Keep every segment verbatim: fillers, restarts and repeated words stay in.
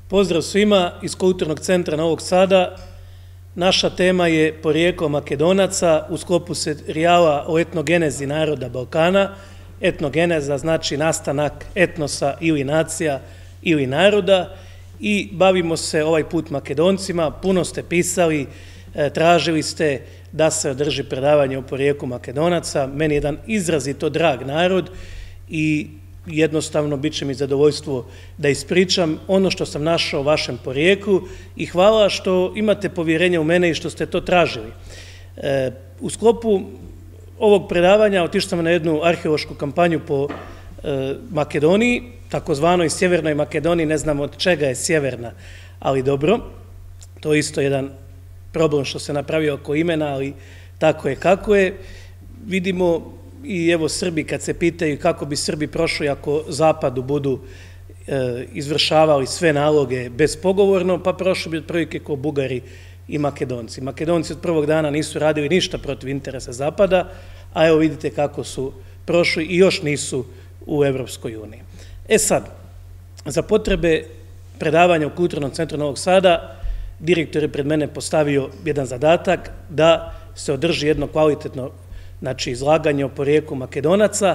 Pozdrav svima iz Kulturnog centra Novog Sada. Naša tema je porijeklo Makedonaca u sklopu serijala o etnogenezi naroda Balkana. Etnogeneza znači nastanak etnosa ili nacija ili naroda i bavimo se ovaj put Makedoncima. Puno ste pisali, tražili ste da se održi predavanje o porijeklu Makedonaca. Meni je jedan izrazito drag narod i jednostavno bit će mi zadovoljstvo da ispričam ono što sam našao u vašem porijeklu i hvala što imate povjerenje u mene i što ste to tražili. E, u sklopu ovog predavanja otišao sam na jednu arheološku kampanju po e, Makedoniji, takozvanoj Sjevernoj Makedoniji, ne znam od čega je sjeverna, ali dobro, to je isto jedan problem što se napravio oko imena, ali tako je kako je. Vidimo i evo Srbi kad se pitaju kako bi Srbi prošli ako Zapadu budu e, izvršavali sve naloge bespogovorno, pa prošli bi otprilike kao Bugari i Makedonci. Makedonci od prvog dana nisu radili ništa protiv interesa Zapada, a evo vidite kako su prošli i još nisu u Evropskoj uniji. E sad, za potrebe predavanja u Kulturnom centru Novog Sada, direktor je pred mene postavio jedan zadatak da se održi jedno kvalitetno znači izlaganje o porijeklu Makedonaca,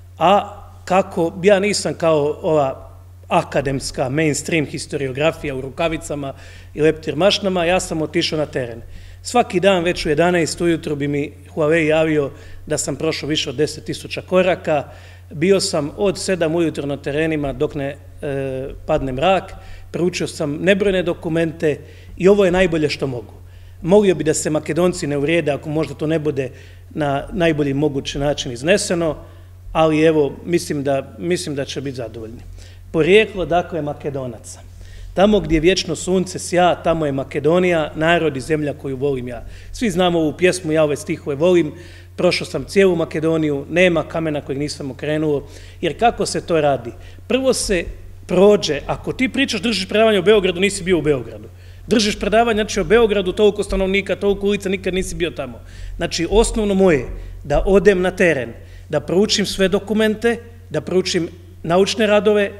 a kako ja nisam kao ova akademska mainstream historiografija u rukavicama i leptir mašnama, ja sam otišao na teren. Svaki dan već u jedanaest ujutro bi mi Huawei javio da sam prošao više od deset tisuća koraka, bio sam od sedam ujutro na terenima dok ne e, padne mrak, proučio sam nebrojne dokumente i ovo je najbolje što mogu. Molio bi da se Makedonci ne uvrijede ako možda to ne bude na najbolji mogući način izneseno, ali evo, mislim da, mislim da će biti zadovoljni. Porijeklo, dakle, Makedonaca. Tamo gdje vječno sunce sja, tamo je Makedonija, narod i zemlja koju volim ja. Svi znamo ovu pjesmu, ja ove stihove volim, prošao sam cijelu Makedoniju, nema kamena kojeg nisam okrenuo, jer kako se to radi? Prvo se prođe, ako ti pričaš, držiš predavanje o Beogradu, nisi bio u Beogradu. Držiš predavanje, znači o Beogradu, toliko stanovnika, toliko ulica, nikad nisi bio tamo. Znači, osnovno moje da odem na teren, da proučim sve dokumente, da proučim naučne radove,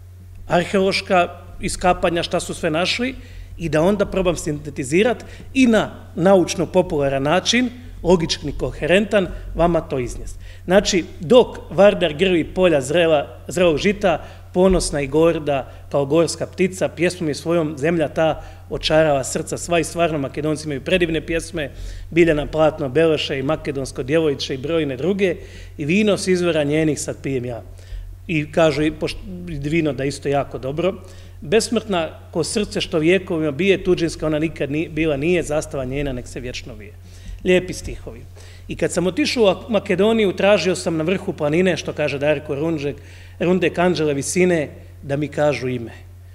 arheološka iskapanja, šta su sve našli i da onda probam sintetizirati i na naučno-popularan način, logički i koherentan, vama to iznijest. Znači, dok Vardar grli polja zrela, zrelog žita, ponosna i gorda kao gorska ptica, pjesmom je svojom zemlja ta očarava srca sva i stvarno Makedonci imaju predivne pjesme, Biljana Platno, Beleša i Makedonsko djevojče i brojne druge i vino s izvora njenih sad pijem ja. I kažu i vino da isto jako dobro. Besmrtna ko srce što vijekovima bije, tuđinska ona nikad nije, bila nije, zastava njena nek se vječno vije. Lijepi stihovi. I kad sam otišao u Makedoniju, tražio sam na vrhu planine, što kaže Darko Rundžek, Rundek Anđele visine, da mi kažu ime.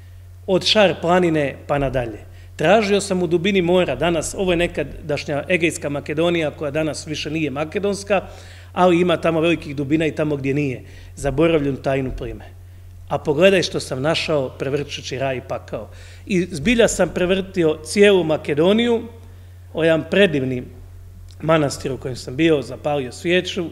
Od Šar planine pa nadalje. Tražio sam u dubini mora, danas, ovo je nekadašnja Egejska Makedonija, koja danas više nije makedonska, ali ima tamo velikih dubina i tamo gdje nije. Zaboravljenu tajnu plime. A pogledaj što sam našao, prevrćući raj i pakao. I zbilja sam prevrtio cijelu Makedoniju, o jedan predivni manastir u kojem sam bio, zapalio svijeću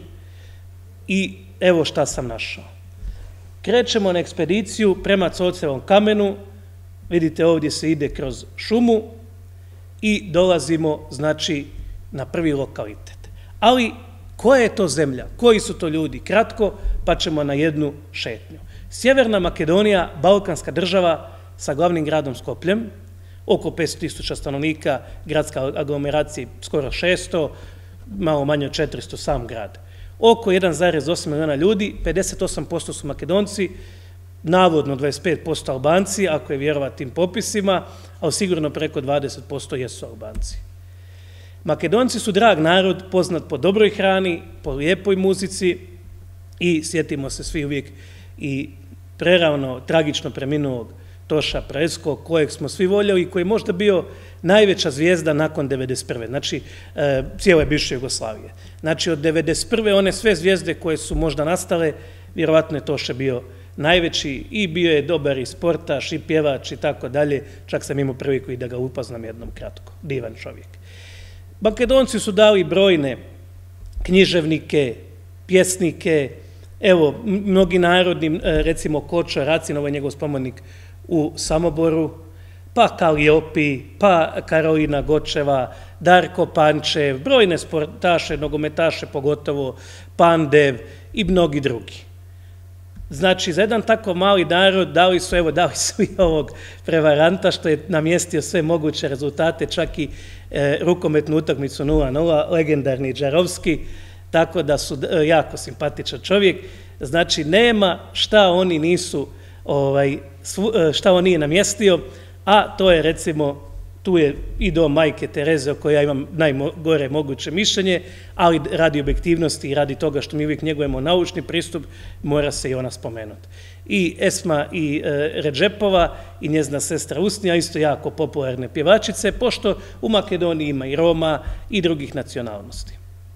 i evo šta sam našao. Krećemo na ekspediciju prema Cocevom kamenu, vidite ovdje se ide kroz šumu i dolazimo, znači, na prvi lokalitet. Ali koja je to zemlja? Koji su to ljudi? Kratko, pa ćemo na jednu šetnju. Sjeverna Makedonija, balkanska država sa glavnim gradom Skopljem, oko petsto tisuća stanovnika, gradska aglomeracija skoro šesto, malo manje od četiristo sam grad. Oko jedan zarez osam milijuna ljudi, pedeset osam posto su Makedonci, navodno dvadeset pet posto Albanci, ako je vjerovati tim popisima, ali sigurno preko dvadeset posto jesu Albanci. Makedonci su drag narod, poznat po dobroj hrani, po lijepoj muzici i sjetimo se svi uvijek i preravno, tragično preminulog Toša Presko, kojeg smo svi voljeli i koji je možda bio najveća zvijezda nakon devedeset prve. Znači, e, cijele bivše Jugoslavije. Znači, od devedeset prve one sve zvijezde koje su možda nastale, vjerovatno je Toša bio najveći i bio je dobar i sportaš i pjevač i tako dalje. Čak sam imao priliku i da ga upoznam jednom kratko. Divan čovjek. Makedonci su dali brojne književnike, pjesnike, evo, mnogi narodni, recimo Kočo Racin, ovo je njegov spomenik u Samoboru, pa Kaliopi, pa Karolina Gočeva, Darko Pančev, brojne sportaše, nogometaše pogotovo, Pandev i mnogi drugi. Znači, za jedan tako mali narod dali su, evo, dali su i ovog prevaranta što je namjestio sve moguće rezultate, čak i e, rukometnu utakmicu nula nula, legendarni Džarovski, tako da su e, jako simpatičan čovjek. Znači, nema šta oni nisu, ovaj, svu, šta on nije namjestio, a to je, recimo, tu je i dom majke Tereze o kojoj ja imam najgore moguće mišljenje, ali radi objektivnosti i radi toga što mi uvijek njegujemo naučni pristup, mora se i ona spomenuti. I Esma i e, Redžepova i njezina sestra Usnija, isto jako popularne pjevačice, pošto u Makedoniji ima i Roma i drugih nacionalnosti.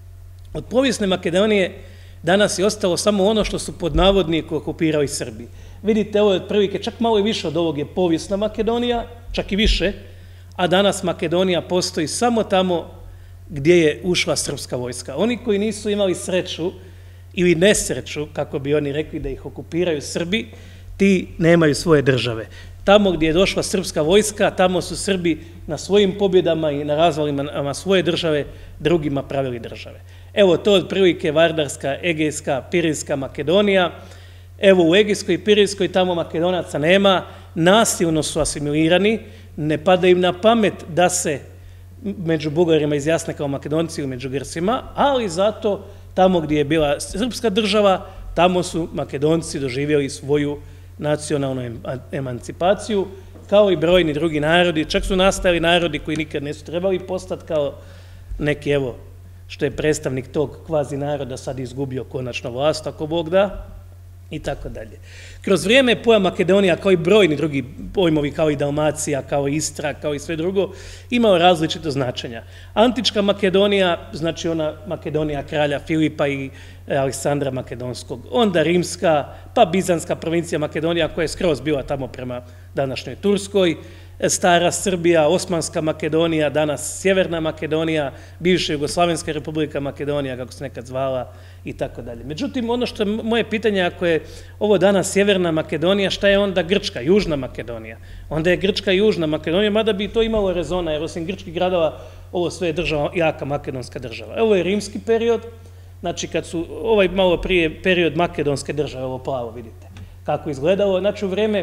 Od povijesne Makedonije danas je ostalo samo ono što su pod navodniku okupirali Srbi. Vidite, ovo je otprilike, čak malo i više od ovog je povijesna Makedonija, čak i više, a danas Makedonija postoji samo tamo gdje je ušla srpska vojska. Oni koji nisu imali sreću ili nesreću, kako bi oni rekli, da ih okupiraju Srbi, ti nemaju svoje države. Tamo gdje je došla srpska vojska, tamo su Srbi na svojim pobjedama i na razvalima svoje države drugima pravili države. Evo, to je otprilike Vardarska, Egejska, Pirinska Makedonija. Evo, u Egejskoj i Pirinskoj tamo Makedonaca nema, nasilno su asimilirani, ne pada im na pamet da se među Bugarima izjasne kao Makedonci ili među Grsima, ali zato tamo gdje je bila srpska država, tamo su Makedonci doživjeli svoju nacionalnu emancipaciju, kao i brojni drugi narodi. Čak su nastali narodi koji nikad nisu trebali postati kao neki, evo, što je predstavnik tog kvazi naroda sad izgubio konačno vlast, ako Bog da, i tako dalje. Kroz vrijeme pojam Makedonija, kao i brojni drugi pojmovi, kao i Dalmacija, kao i Istra, kao i sve drugo, imao različito značenja. Antička Makedonija, znači ona Makedonija kralja Filipa i Aleksandra Makedonskog, onda rimska, pa bizanska provincija Makedonija koja je skroz bila tamo prema današnjoj Turskoj, stara Srbija, Osmanska Makedonija, danas Sjeverna Makedonija, bivša Jugoslavenska republika Makedonija, kako se nekad zvala, i tako dalje. Međutim, ono što je moje pitanje, ako je ovo danas Sjeverna Makedonija, šta je onda Grčka, Južna Makedonija? Onda je Grčka i Južna Makedonija, mada bi to imalo rezona, jer osim grčkih gradova, ovo sve je država, jaka makedonska država. Ovo je rimski period, znači kad su, ovaj malo prije period makedonske države, ovo plavo vidite kako izgledalo, znači u vrijeme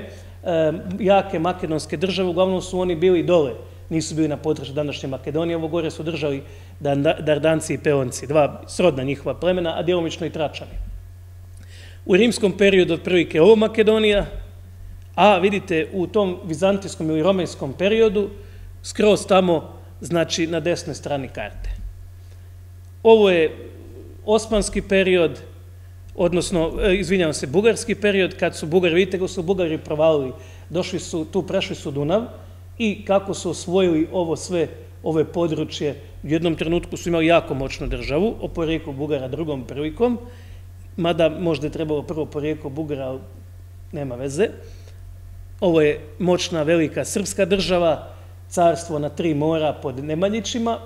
jake makedonske države, uglavnom su oni bili dole, nisu bili na području današnje Makedonije, ovo gore su držali Dardanci i Peonci, dva srodna njihova plemena, a djelomično i Tračani. U rimskom periodu otprilike ovo Makedonija, a vidite u tom vizantijskom ili romejskom periodu, skroz tamo, znači na desnoj strani karte. Ovo je osmanski period, odnosno, izvinjavam se, bugarski period, kad su Bugari, vidite kako su Bugari provalili, došli su, tu prešli su Dunav i kako su osvojili ovo sve, ove područje, u jednom trenutku su imali jako moćnu državu, o porijeklu Bugara drugom prilikom, mada možda je trebalo prvo porijeklo Bugara, ali nema veze. Ovo je moćna, velika srpska država, carstvo na tri mora pod Nemanjićima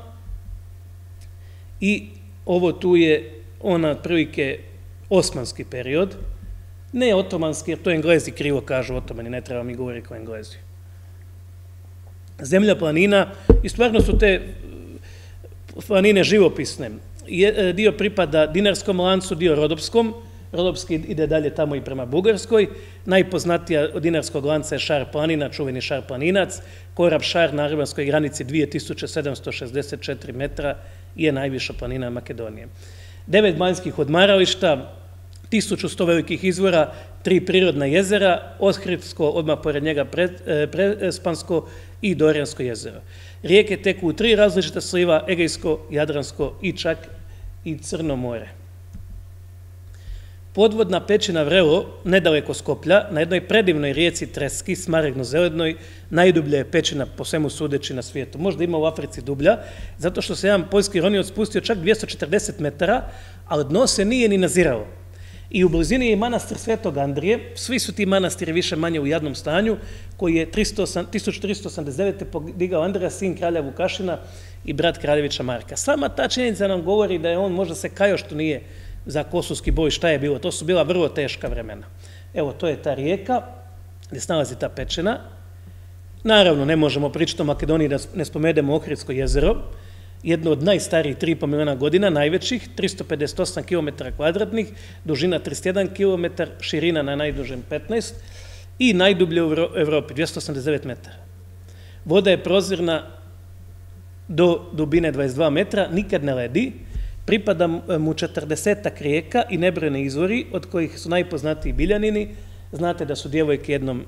i ovo tu je ona otprilike osmanski period, ne otomanski, jer to Englezi krivo kažu otomani, ne treba mi govoriti kao Englezi. Zemlja planina, i stvarno su te planine živopisne. Dio pripada Dinarskom lancu, dio Rodopskom, Rodopski ide dalje tamo i prema Bugarskoj, najpoznatija od Dinarskog lanca je Šar planina, čuveni Šar planinac, Korab Šar na albanskoj granici dvije tisuće sedamsto šezdeset četiri metra je najviša planina Makedonije. Devet banjskih odmarališta, tisuću sto velikih izvora, tri prirodna jezera, Ohridsko, odmah pored njega Prespansko i Dorjansko jezero. Rijeke teku u tri različita sliva, Egejsko, Jadransko i čak i Crno more. Podvodna pećina Vrelo, nedaleko Skoplja, na jednoj predivnoj rijeci Treski, smaragdno-zelenoj, najdublja je pećina po svemu sudeći na svijetu. Možda ima u Africi dublja, zato što se jedan poljski ronioc spustio čak dvjesto četrdeset metara, ali dno se nije ni naziralo. I u blizini je manastir Svetog Andrije, svi su ti manastiri više manje u jadnom stanju, koji je tisuću tristo osamdeset devete. podigao Andrija, sin kralja Vukašina i brat kraljevića Marka. Sama ta činjenica nam govori da je on možda se kajao što nije za Kosovski boj, šta je bilo. To su bila vrlo teška vremena. Evo, to je ta rijeka gdje se nalazi ta pećina. Naravno, ne možemo pričati o Makedoniji da ne spomenemo Ohridsko jezero, jedno od najstarijih tri i po miliona godina, najvećih, tristo pedeset osam kilometara kvadratnih, dužina trideset jedan kilometar, širina na najdužem petnaest i najdublje u Evropi, dvjesto osamdeset devet metara. Voda je prozirna do dubine dvadeset dva metra, nikad ne ledi, pripada mu četrdesetak rijeka i nebrojeni izvori, od kojih su najpoznatiji Biljanini. Znate da su djevojke jednom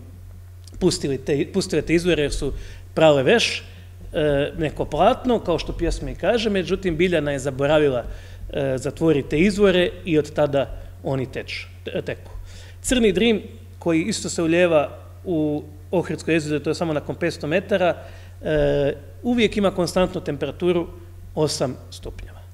pustile te izvore jer su prale veš, neko platno, kao što pjesma i kaže, međutim Biljana je zaboravila zatvoriti te izvore i od tada oni teku. Crni Drim, koji isto se ulijeva u Ohridsko jezero, to je samo nakon petsto metara, uvijek ima konstantnu temperaturu osam stupnjeva.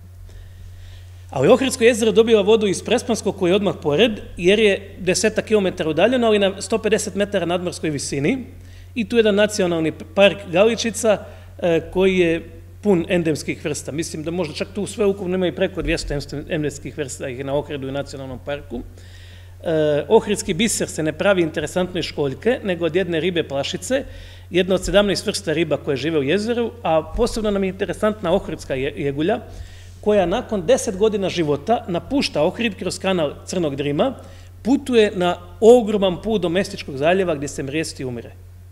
Ali Ohridsko jezero dobiva vodu iz Prespanskog koji je odmah pored, jer je desetak kilometara udaljeno, ali na sto pedeset metara nadmorskoj visini. I tu je jedan nacionalni park Galičica koji je pun endemskih vrsta. Mislim da možda čak tu sve ukupno ima i preko dvjesto endemskih vrsta ih je na Ohridu i nacionalnom parku. Ohridski biser se ne pravi interesantno iz školjke, nego od jedne ribe plašice, jedna od sedamnaest vrsta riba koje žive u jezeru, a posebno nam je interesantna ohridska jegulja, koja nakon deset godina života napušta Ohrid kroz kanal Crnog Drima, putuje na ogroman put do Mestičkog zaljeva gdje se mrijesti i umire.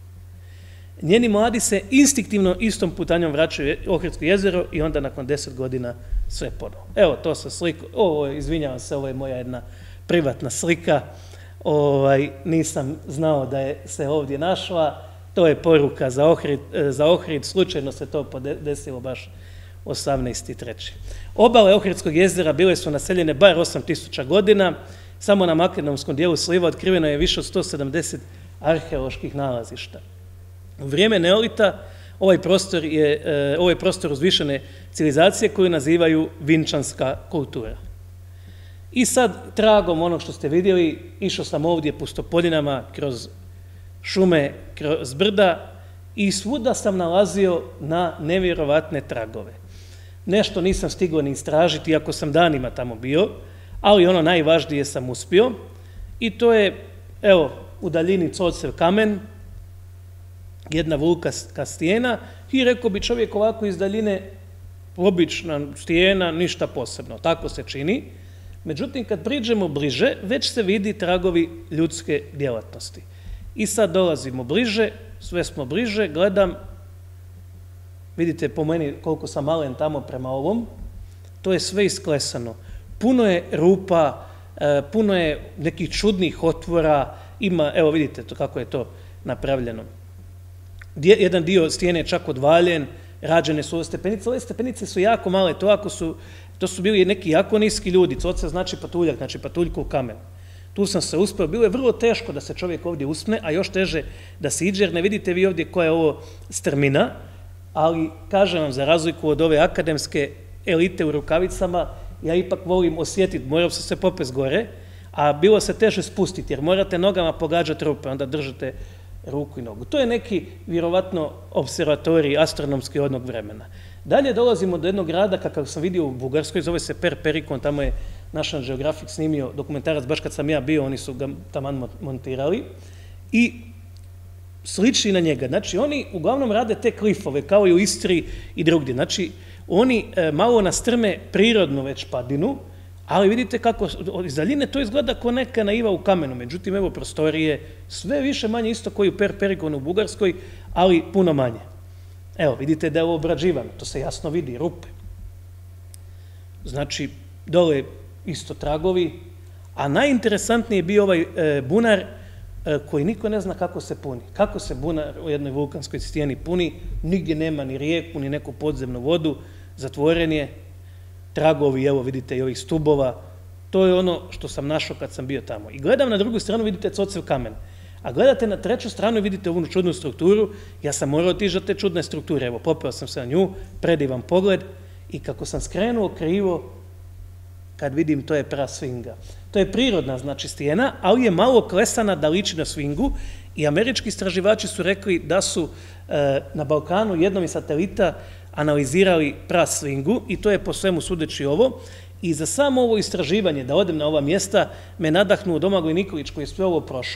Njeni mladi se instinktivno istom putanjom vraćaju u Ohridsko jezero i onda nakon deset godina sve ponovo. Evo, to sa slikom, ovo, izvinjavam se, ovo je moja jedna privatna slika, nisam znao da je se ovdje našla, to je poruka za Ohrid, slučajno se to desilo baš osamnaesti treći Obale Ohridskog jezera bile su naseljene bar osam tisuća godina, samo na makedonskom dijelu sliva otkriveno je više od sto sedamdeset arheoloških nalazišta. U vrijeme neolita ovaj prostor je ovaj prostor uzvišene civilizacije koju nazivaju vinčanska kultura. I sad, tragom onog što ste vidjeli, išao sam ovdje pustopoljinama kroz šume, kroz brda i svuda sam nalazio na nevjerovatne tragove. Nešto nisam stigao ni istražiti, iako sam danima tamo bio, ali ono najvažnije sam uspio. I to je, evo, u daljini Cocev kamen, jedna vulkanska stijena i rekao bi čovjek ovako iz daljine, obična stijena, ništa posebno, tako se čini. Međutim, kad priđemo bliže, već se vidi tragovi ljudske djelatnosti. I sad dolazimo bliže, sve smo bliže, gledam, vidite po meni koliko sam malen tamo prema ovom, to je sve isklesano. Puno je rupa, puno je nekih čudnih otvora, ima, evo vidite kako je to napravljeno. Jedan dio stijene je čak odvaljen, rađene su ove stepenice, ove stepenice su jako male, to ako su, to su bili neki jako niski ljudi, coca znači patuljak, znači patuljku u kamen. Tu sam se uspeo, bilo je vrlo teško da se čovjek ovdje uspne, a još teže da se iđe, jer ne vidite vi ovdje koja je ovo strmina, ali kažem vam, za razliku od ove akademske elite u rukavicama, ja ipak volim osjetiti, morao sam se popest gore, a bilo se teže spustiti, jer morate nogama pogađati rupe, onda držite ruku i nogu. To je neki, vjerovatno, observatorij astronomski odnog vremena. Dalje dolazimo do jednog grada, kakav sam vidio u Bugarskoj, zove se Per Perikon, tamo je National Geographic snimio dokumentarac, baš kad sam ja bio, oni su ga taman montirali, i sliči na njega. Znači, oni uglavnom rade te klifove, kao i u Istri i drugdje. Znači, oni malo nastrme prirodnu već padinu, ali vidite kako, iz daljine to izgleda kao neka naiva u kamenu. Međutim, evo, prostorije sve više manje isto koji u Per Perikonu u Bugarskoj, ali puno manje. Evo, vidite da je ovo obrađivano, to se jasno vidi, rupe. Znači, dole isto tragovi, a najinteresantniji je bio ovaj bunar koji niko ne zna kako se puni. Kako se bunar u jednoj vulkanskoj stijeni puni, nigdje nema ni rijeku, ni neku podzemnu vodu, zatvoren je, tragovi, evo vidite i ovih stubova, to je ono što sam našao kad sam bio tamo. I gledam na drugu stranu, vidite Cocev kamen, a gledate na treću stranu i vidite ovu čudnu strukturu, ja sam morao otići do te čudne strukture, evo popeo sam se na nju, predivan pogled i kako sam skrenuo krivo, kad vidim to je pra svinga. To je prirodna, znači, stijena, ali je malo klesana da liči na svingu i američki istraživači su rekli da su na Balkanu jednom iz satelita analizirali pra svingu i to je po svemu sudeći ovo. I za samo ovo istraživanje, da odem na ova mjesta, me nadahnuo Domagoj Nikolić koji je sve ovo prošao,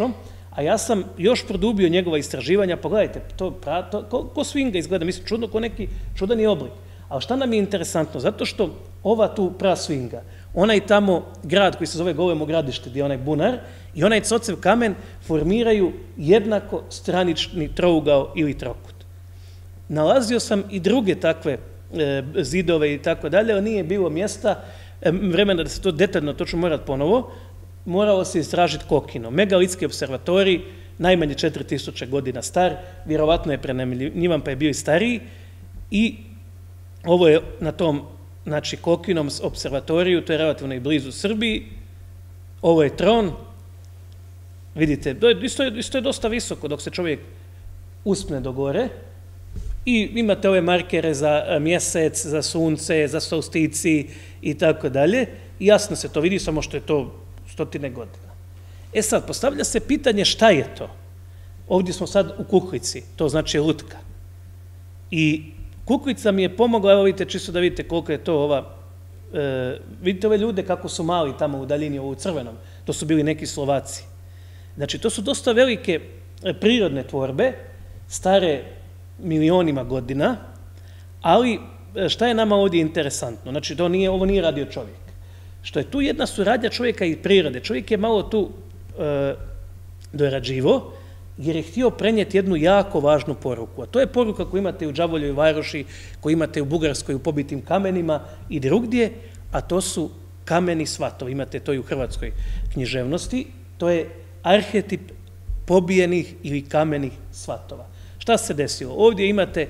A ja sam još produbio njegova istraživanja, pogledajte, to, to, ko, ko swinga izgleda, mislim, čudno, ko neki čudani oblik. Ali šta nam je interesantno? Zato što ova tu pra swinga, onaj tamo grad koji se zove Golemo gradište, gdje je onaj bunar, i onaj Cocev kamen formiraju jednako stranični trougao ili trokut. Nalazio sam i druge takve e, zidove i tako dalje, ali nije bilo mjesta, e, vremena da se to detaljno točno morati ponovo, moralo se istražiti Kokino. Megalitski observatorij, najmanje četiri tisuće godina star, vjerovatno je prenamjenjivan pa je bio i stariji, i ovo je na tom, znači, Kokinom observatoriju, to je relativno i blizu Srbiji, ovo je tron, vidite, isto je, isto je dosta visoko dok se čovjek uspne do gore, i imate ove markere za mjesec, za sunce, za solstici i tako dalje, i jasno se to vidi, samo što je to stotine godina. E sad, postavlja se pitanje šta je to? Ovdje smo sad u Kuhlici, to znači lutka. I Kuhlica mi je pomogla, evo vidite, čisto da vidite koliko je to ova, e, vidite ove ljude kako su mali tamo u daljini, ovo u crvenom, to su bili neki Slovaci. Znači, to su dosta velike prirodne tvorbe, stare milionima godina, ali šta je nama ovdje interesantno? Znači, to nije, ovo nije radio čovjek. Što je tu jedna suradnja čovjeka i prirode. Čovjek je malo tu e, dorađivo, jer je htio prenijeti jednu jako važnu poruku. A to je poruka koju imate u Đavoljoj Varoši, koju imate u Bugarskoj u pobitim kamenima i drugdje, a to su kameni svatovi. Imate to i u hrvatskoj književnosti. To je arhetip pobijenih ili kamenih svatova. Šta se desilo? Ovdje imate e,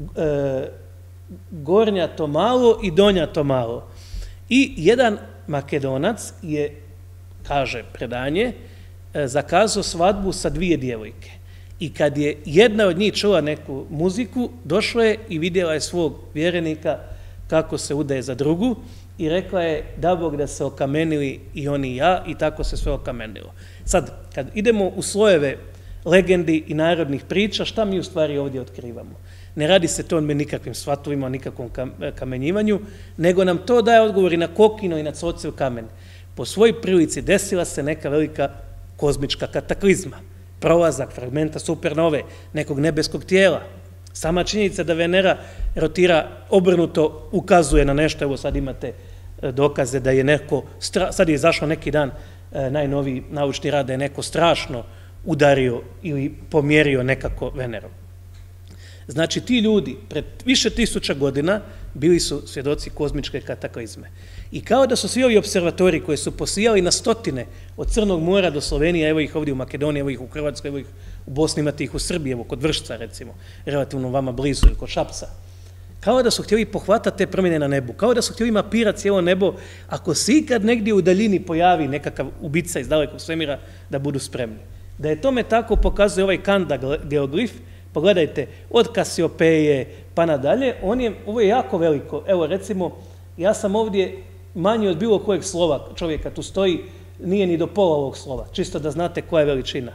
gornja to malo i donja to malo. I jedan Makedonac je, kaže predanje, zakazao svadbu sa dvije djevojke. I kad je jedna od njih čula neku muziku, došla je i vidjela je svog vjerenika kako se udaje za drugu i rekla je da Bog da se okamenili i oni i ja, i tako se sve okamenilo. Sad, kad idemo u slojeve legendi i narodnih priča, šta mi u stvari ovdje otkrivamo? Ne radi se to o nikakvim svatovima, o nikakvom kamenjivanju, nego nam to daje odgovor i na Kokino i na Cocev kamen. Po svojoj prilici desila se neka velika kozmička kataklizma, prolazak fragmenta supernove, nekog nebeskog tijela. Sama činjenica da Venera rotira obrnuto ukazuje na nešto, evo sad imate dokaze da je neko, sad je izašao neki dan najnoviji naučni rad, da je neko strašno udario ili pomjerio nekako Venerom. Znači, ti ljudi pred više tisuća godina bili su svjedoci kozmičke kataklizme. I kao da su svi ovi observatori koji su posijali na stotine od Crnog mora do Slovenije, evo ih ovdje u Makedoniji, evo ih u Hrvatskoj, evo ih u Bosni, imate ih u Srbiji, evo kod Vršca recimo, relativno vama blizu, ili kod Šapca. Kao da su htjeli pohvatati te promjene na nebu, kao da su htjeli mapirati cijelo nebo, ako se ikad negdje u daljini pojavi nekakav ubica iz dalekog svemira, da budu spremni. Da je tome tako pokazuje ovaj Kanda geoglif. Pogledajte, od Kasiopeje pa nadalje, on je, ovo je jako veliko. Evo recimo, ja sam ovdje manji od bilo kojeg slova čovjeka, tu stoji, nije ni do pola ovog slova, čisto da znate koja je veličina.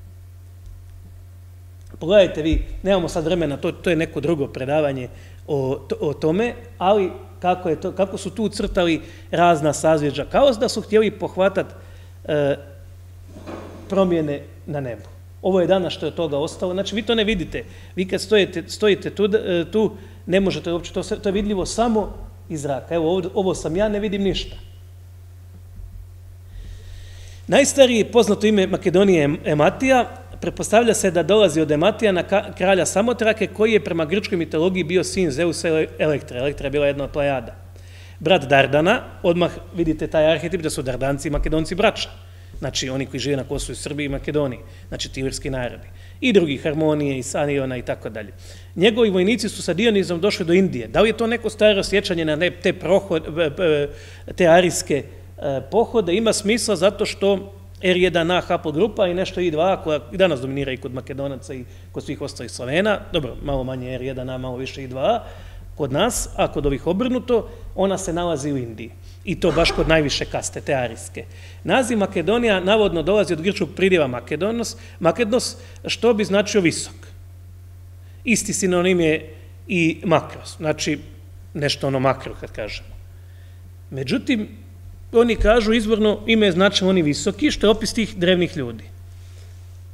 Pogledajte vi, nemamo sad vremena, to, to je neko drugo predavanje o, o tome, ali kako, je to, kako su tu ucrtali razna sazvježđa, kao da su htjeli pohvatati e, promjene na nebu. Ovo je danas što je od toga ostalo, znači vi to ne vidite. Vi kad stojite, stojite tu, tu, ne možete uopće, to, to je vidljivo samo iz zraka. Evo, ovo, ovo sam ja, ne vidim ništa. Najstariji poznato ime Makedonije je Ematija. Pretpostavlja se da dolazi od Ematija na kralja Samotrake, koji je prema grčkoj mitologiji bio sin Zeusa i Elektre. Elektra je bila jedna od Plejada. Brat Dardana, odmah vidite taj arhetip da su Dardanci i Makedonci braća. Znači, oni koji žive na Kosovu i Srbiji i Makedoniji, znači tivirski narodi. I drugi, Harmonije i Saniona i tako dalje. Njegovi vojnici su sa Dionizom došli do Indije. Da li je to neko staro sjećanje na te, prohod, te arijske pohode? Ima smisla zato što er jedan a haplogrupa i nešto i dva a koja i danas dominira i kod Makedonaca i kod svih ostalih Slovena, dobro, malo manje er jedan a, malo više i dva a, kod nas, a kod ovih obrnuto, ona se nalazi u Indiji. I to baš kod najviše kaste, te arijske. Naziv Makedonija navodno dolazi od grčkog pridjeva Makedonos, Makednos, što bi značio visok. Isti sinonim je i makros, znači nešto ono makro kad kažemo. Međutim, oni kažu izvorno ime je značilo oni visoki, što je opis tih drevnih ljudi.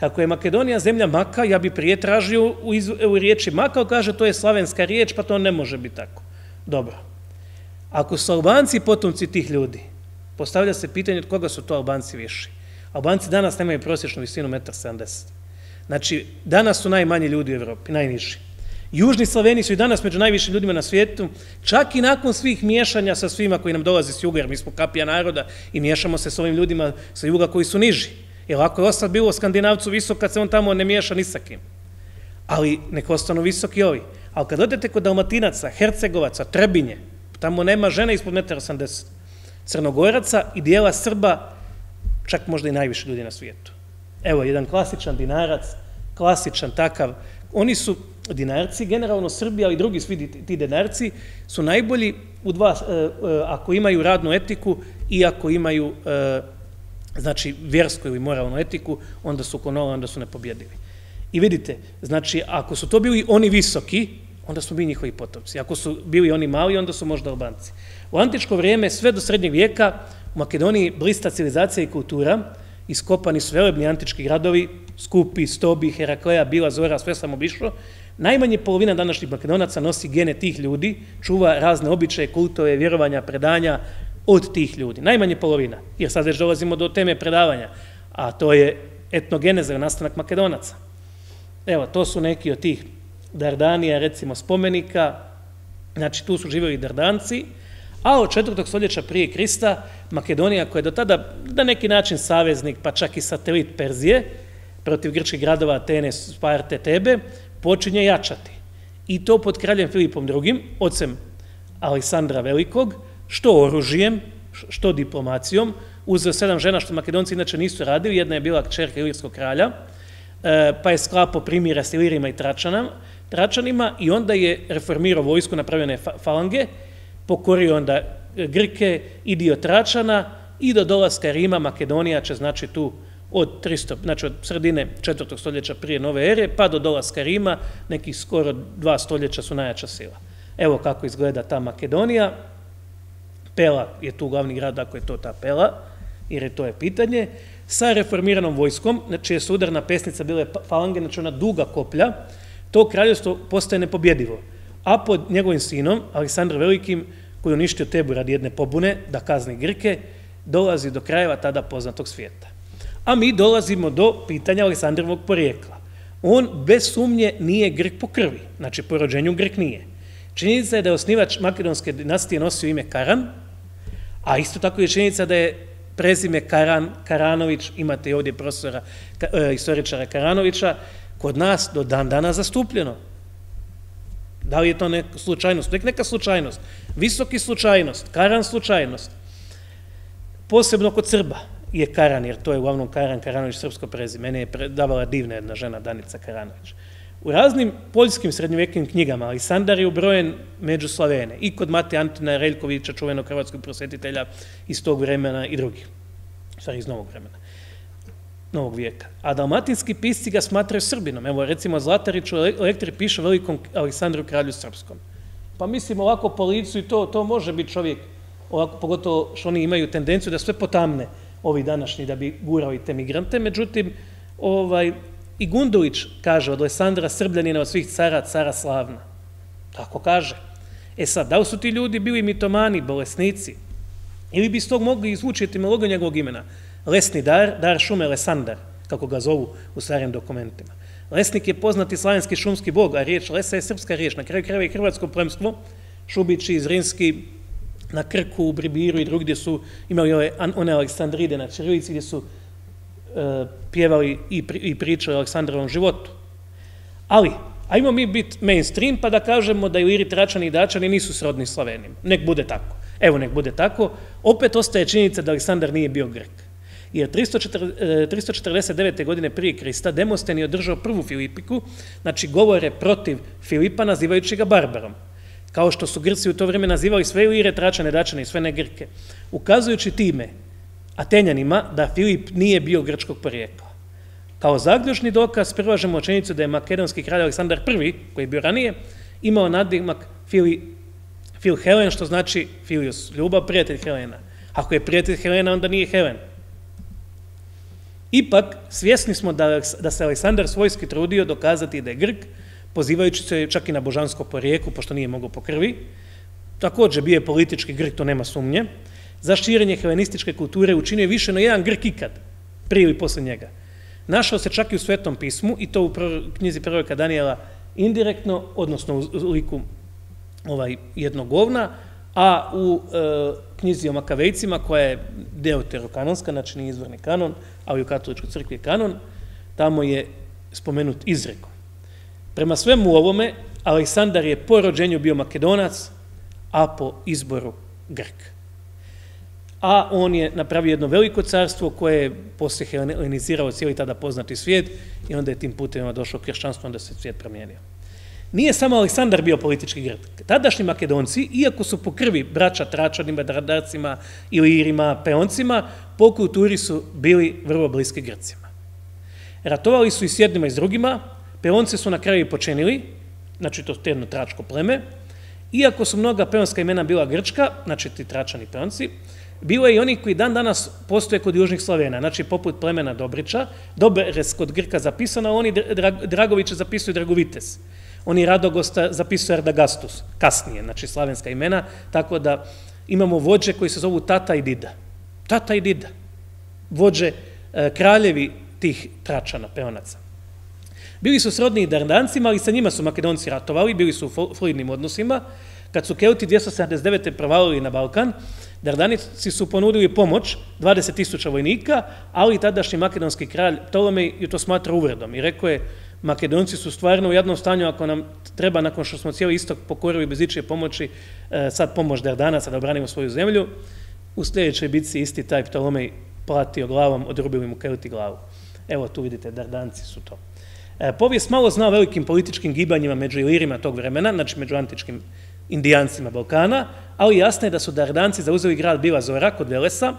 Kako je Makedonija zemlja maka, ja bi prije tražio u, iz, u riječi maka, kaže to je slavenska riječ, pa to ne može biti tako. Dobro. Ako su Albanci potomci tih ljudi, postavlja se pitanje od koga su to Albanci viši. Albanci danas nemaju prosječnu visinu jedan sedamdeset metara. Znači, danas su najmanji ljudi u Evropi, najniži. Južni Slaveni su i danas među najvišim ljudima na svijetu, čak i nakon svih miješanja sa svima koji nam dolaze s juga, jer mi smo kapija naroda i miješamo se s ovim ljudima sa juga koji su niži. Jer ako je ostad bilo Skandinavcu visok, kad se on tamo ne miješa ni sa kim. Ali nek ostanu visoki ovi. Ali kad odete kod Dalmatinaca, Hercegovaca, Trebinje, tamo nema žene ispod jedan osamdeset metara. Crnogoraca i dijela Srba, čak možda i najviše ljudi na svijetu. Evo, jedan klasičan Dinarac, klasičan takav. Oni su, Dinarci, generalno Srbi, ali i drugi svi ti Dinarci, su najbolji u dva, ako imaju radnu etiku i ako imaju, znači, vjersku ili moralnu etiku, onda su konola, onda su nepobjedivi. I vidite, znači, ako su to bili oni visoki, onda su bili njihovi potomci. Ako su bili oni mali, onda su možda Albanci. U antičko vrijeme, sve do srednjeg vijeka, u Makedoniji blista civilizacija i kultura, iskopani su velebni antički gradovi, Skupi, Stobi, Herakleja, Bila, Zora, sve sam obišao. Najmanje polovina današnjih Makedonaca nosi gene tih ljudi, čuva razne običaje, kultove, vjerovanja, predanja od tih ljudi. Najmanje polovina, jer sad već dolazimo do teme predavanja, a to je etnogeneza, nastanak Makedonaca. Evo, to su neki od tih Dardanija, recimo, spomenika, znači tu su živjeli Dardanci, a od četvrtog stoljeća prije Krista Makedonija, koja je do tada na neki način saveznik, pa čak i satelit Perzije, protiv grčkih gradova Atene, Sparte, Tebe, počinje jačati. I to pod kraljem Filipom drugim, ocem Aleksandra Velikog, što oružjem, što diplomacijom, uzeo sedam žena, što Makedonci inače nisu radili, jedna je bila kćerka ilirskog kralja, pa je sklapao primjera s Ilirima i Tračanima i onda je reformirao vojsku, napravljene falange, pokorio onda Grke i dio Tračana i do dolaska Rima Makedonija će, znači, tu od tristo, znači od sredine četvrtog stoljeća prije nove ere, pa do dolaska Rima, nekih skoro dva stoljeća su najjača sila. Evo kako izgleda ta Makedonija. Pela je tu glavni grad, ako je to ta Pela, jer je to je pitanje. Sa reformiranom vojskom, čije su udarna pesnica bile falange, znači ona duga koplja, to kraljevstvo postaje nepobjedivo. A pod njegovim sinom, Aleksandrom Velikim, koji je uništio Tebu radi jedne pobune, da kazni Grke, dolazi do krajeva tada poznatog svijeta. A mi dolazimo do pitanja Aleksandrovog porijekla. On bez sumnje nije Grk po krvi, znači po rođenju Grk nije. Činjenica je da je osnivač makedonske dinastije nosio ime Karan, a isto tako je činjenica da je prezime Karan, Karanović, imate i ovdje profesora, istoričara Karanovića, kod nas do dan dana zastupljeno. Da li je to neka slučajnost? Nek neka slučajnost. Visoki slučajnost, Karan slučajnost. Posebno kod Srba je Karan, jer to je uglavnom Karan Karanović srpsko prezime. Mene je davala divna jedna žena, Danica Karanović. U raznim poljskim srednjovjekovnim knjigama Aleksandar je ubrojen među Slavene i kod Mate Antina Reljkovića, čuvenog hrvatskog prosvetitelja iz tog vremena i drugih, stvari iz novog vremena, novog vijeka. A dalmatinski pisci ga smatraju Srbinom. Evo, recimo, Zlatarić u Elektri piše velikom Aleksandru kralju srpskom. Pa mislim, ovako po licu i to, to može biti čovjek, ovako, pogotovo što oni imaju tendenciju da sve potamne ovi današnji da bi gurali te migrante. Međutim, ovaj, i Gundulić kaže od Aleksandra Srbljanina od svih cara, cara slavna. Tako kaže. E sad, da li su ti ljudi bili mitomani, bolesnici? Ili bi s tog mogli izvući etimologiju njegovog imena? Lesni dar, dar šume Lesandar, kako ga zovu u starim dokumentima. Lesnik je poznati slavenski šumski bog, a riječ lesa je srpska riječ. Na kraju krajeva i hrvatsko plemstvo, Šubići, Zrinski, na Krku, u Bribiru i drugdje su imali ove, one Aleksandride na ćirilici gdje su e, pjevali i, pri, i pričali o Aleksandrovom životu. Ali, ajmo mi biti mainstream pa da kažemo da Iliri, Tračani i Dačani nisu srodni Slavenima. Nek bude tako. Evo, nek bude tako. Opet ostaje činjenica da Aleksandar nije bio Grk. Jer tristo četrdeset devete. godine prije Krista Demosten je održao prvu Filipiku, znači govore protiv Filipa nazivajući ga barbarom. Kao što su Grci u to vrijeme nazivali sve Ilire, Tračane, Dačane i sve ne Grke, ukazujući time Atenjanima da Filip nije bio grčkog porijekla. Kao zaključni dokaz prilažemo činjenicu da je makedonski kralj Aleksandar prvi, koji je bio ranije, imao nadimak Fili, Fil Helen, što znači Filius, ljubav, prijatelj Helena. Ako je prijatelj Helena, onda nije Helen. Ipak, svjesni smo da, da se Aleksandar svojski trudio dokazati da je Grk, pozivajući se čak i na božansko porijeklo, pošto nije mogao po krvi. Također bio je politički Grk, to nema sumnje. Za širenje helenističke kulture učinio je više no jedan Grk ikad, prije ili posle njega. Našao se čak i u Svetom pismu, i to u knjizi proroka Danijela indirektno, odnosno u liku ovaj, jednog govna, a u e, knjizi o Makavejcima, koja je deuterokanonska, znači nije izvorni kanon, ali u katoličkoj crkvi je kanon, tamo je spomenut izrekom. Prema svemu ovome, Aleksandar je po rođenju bio Makedonac, a po izboru Grk. A on je napravio jedno veliko carstvo koje je poslije helenizirao cijeli tada poznati svijet i onda je tim putevima došao kršćanstvo, onda se svijet promijenio. Nije samo Aleksandar bio politički Grk. Tadašnji Makedonci, iako su po krvi braća Tračanima, Dradarcima, Ilirima, Peoncima, po kulturi su bili vrlo bliski Grcima. Ratovali su i s jednima i s drugima, Peonce su na kraju počinili, znači to je jedno tračko pleme, iako su mnoga peonska imena bila grčka, znači ti Tračani Peonci, bilo je i oni koji dan danas postoje kod južnih Slavena, znači poput plemena Dobrića, Dobres kod Grka zapisano, a oni Dragovića zapisuju Dragovites. Oni Radogosta zapisuju Ardagastus, kasnije, znači slavenska imena, tako da imamo vođe koji se zovu Tata i Dida. Tata i Dida, vođe, kraljevi tih Tračana, Peonaca. Bili su srodni i Dardancima, ali sa njima su Makedonci ratovali, bili su u fluidnim odnosima. Kad su Kelti dvjesto sedamdeset devete provalili na Balkan, Dardanici su ponudili pomoć, dvadeset tisuća vojnika, ali tadašnji makedonski kralj Ptolomej je to smatrao uvredom i rekao je, Makedonci su stvarno u jednom stanju, ako nam treba, nakon što smo cijeli istok pokorili bez ičije pomoći, sad pomoć Dardanaca da obranimo svoju zemlju, u sljedećoj bitci isti taj Ptolomej platio glavom, odrubili mu Kelti glavu. Evo tu vidite, Dardanci su to. Povijest malo zna o velikim političkim gibanjima među Ilirima tog vremena, znači među antičkim indijancima Balkana, ali jasno je da su Dardanci zauzeli grad Bila Zora kod Velesa,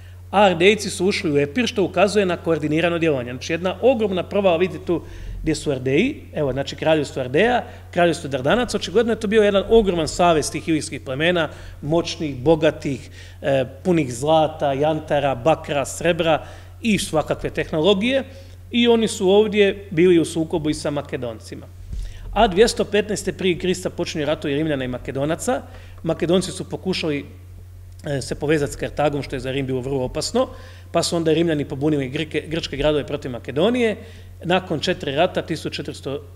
a Ardejci su ušli u Epir, što ukazuje na koordinirano djelovanje. Znači jedna ogromna provala, vidite tu gdje su Ardeji, evo znači kraljevstvo Ardeja, kraljevstvo Dardanaca, očigledno je to bio jedan ogroman savez tih ilirskih plemena, moćnih, bogatih, e, punih zlata, jantara, bakra, srebra i svakakve tehnologije, i oni su ovdje bili u sukobu i sa Makedoncima. A dvjesto petnaeste prije Krista počinju ratovi Rimljana i Makedonaca. Makedonci su pokušali se povezati s Kartagom, što je za Rim bilo vrlo opasno, pa su onda Rimljani pobunili Grke, grčke gradove protiv Makedonije. Nakon četiri rata, tisuću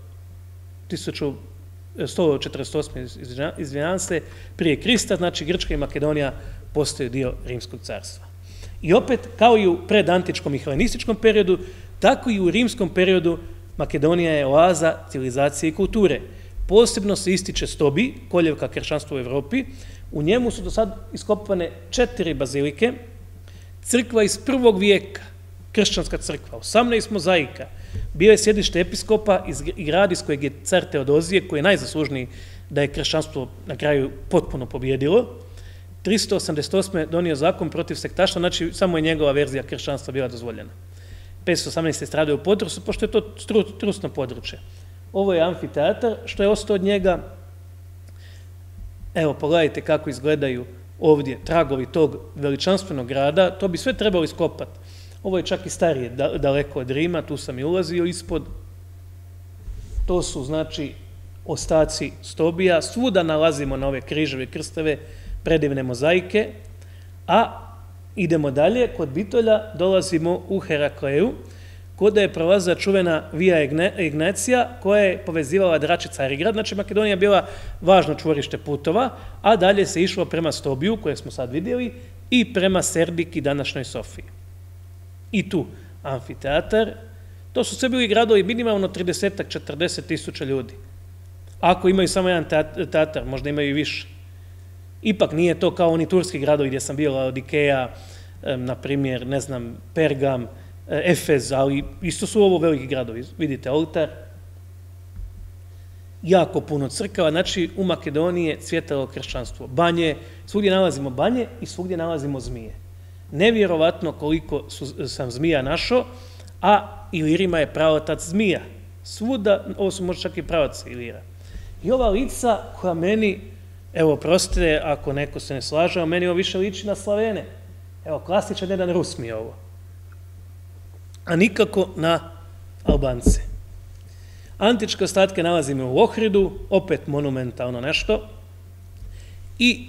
sto četrdeset osme izvinjavam se, prije Krista, znači Grčka i Makedonija postaju dio Rimskog carstva. I opet, kao i u predantičkom i helenističkom periodu, tako i u rimskom periodu Makedonija je oaza civilizacije i kulture. Posebno se ističe Stobi, koljevka kršćanstva u Evropi. U njemu su do sad iskopane četiri bazilike, crkva iz prvog vijeka, kršćanska crkva, osamnaest mozaika, bio je sjedište episkopa i grad iz kojeg je car Teodozije, koji je najzaslužniji da je kršćanstvo na kraju potpuno pobjedilo. tristo osamdeset osme donio zakon protiv sektaštva, znači samo je njegova verzija kršćanstva bila dozvoljena. petsto osamnaeste stradao u potresu, pošto je to trusno područje. Ovo je amfiteatar, što je ostao od njega. Evo, pogledajte kako izgledaju ovdje tragovi tog veličanstvenog grada, to bi sve trebalo iskopati. Ovo je čak i starije, daleko od Rima, tu sam i ulazio ispod. To su, znači, ostaci Stobija, svuda nalazimo na ove križeve, krstave, predivne mozaike, a idemo dalje, kod Bitolja dolazimo u Herakleju, kod je prolazila čuvena Via Ignacija, koja je povezivala Drač i Carigrad, znači Makedonija je bila važno čvorište putova, a dalje se išlo prema Stobiju, koje smo sad vidjeli, i prema Serdiki, današnjoj Sofiji. I tu amfiteatar, to su sve bili gradovi minimalno trideset do četrdeset tisuća ljudi. Ako imaju samo jedan teatar, možda imaju i više. Ipak nije to kao oni turski gradovi gdje sam bio, Laodikeja, na primjer, ne znam, Pergam, Efez, ali isto su ovo veliki gradovi. Vidite, oltar, jako puno crkava, znači u Makedoniji je cvjetalo kršćanstvo. Banje, svugdje nalazimo banje i svugdje nalazimo zmije. Nevjerovatno koliko su, sam zmija našao, a Ilirima je pravotac zmija. Svuda, ovo su možda čak i pravac Ilira. I ova lica koja meni, evo, prostite, ako neko se ne slaže, a meni ovo više liči na Slavene. Evo, klasičan jedan Rus mi je ovo. a nikako na Albance. Antičke ostatke nalazimo u Ohridu, opet monumentalno nešto, i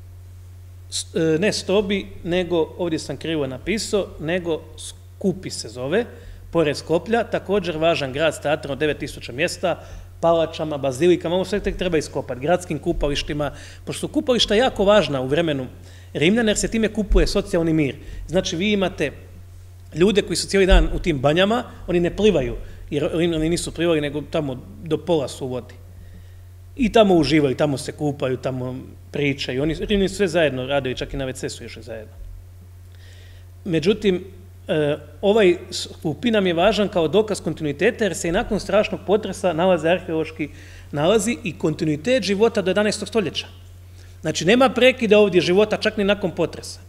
ne Stobi, nego, ovdje sam krivo napisao, nego Skupi se zove, pored Skoplja, također važan grad s teatrom od devet tisuća mjesta, palačama, bazilikama, ovo sve tek treba iskopati, gradskim kupalištima, pošto su kupališta jako važna u vremenu Rimljana, jer se time kupuje socijalni mir. Znači, vi imate ljude koji su cijeli dan u tim banjama, oni ne plivaju, jer Rimljani nisu plivali, nego tamo do pola su u vodi. I tamo uživaju, tamo se kupaju, tamo pričaju. Oni Rimljani sve zajedno radili, čak i na ve ce su išli zajedno. Međutim, ovaj Skupi nam je važan kao dokaz kontinuiteta, jer se i nakon strašnog potresa nalaze arheološki nalazi i kontinuitet života do jedanaestog stoljeća. Znači, nema prekida ovdje života, čak ni nakon potresa.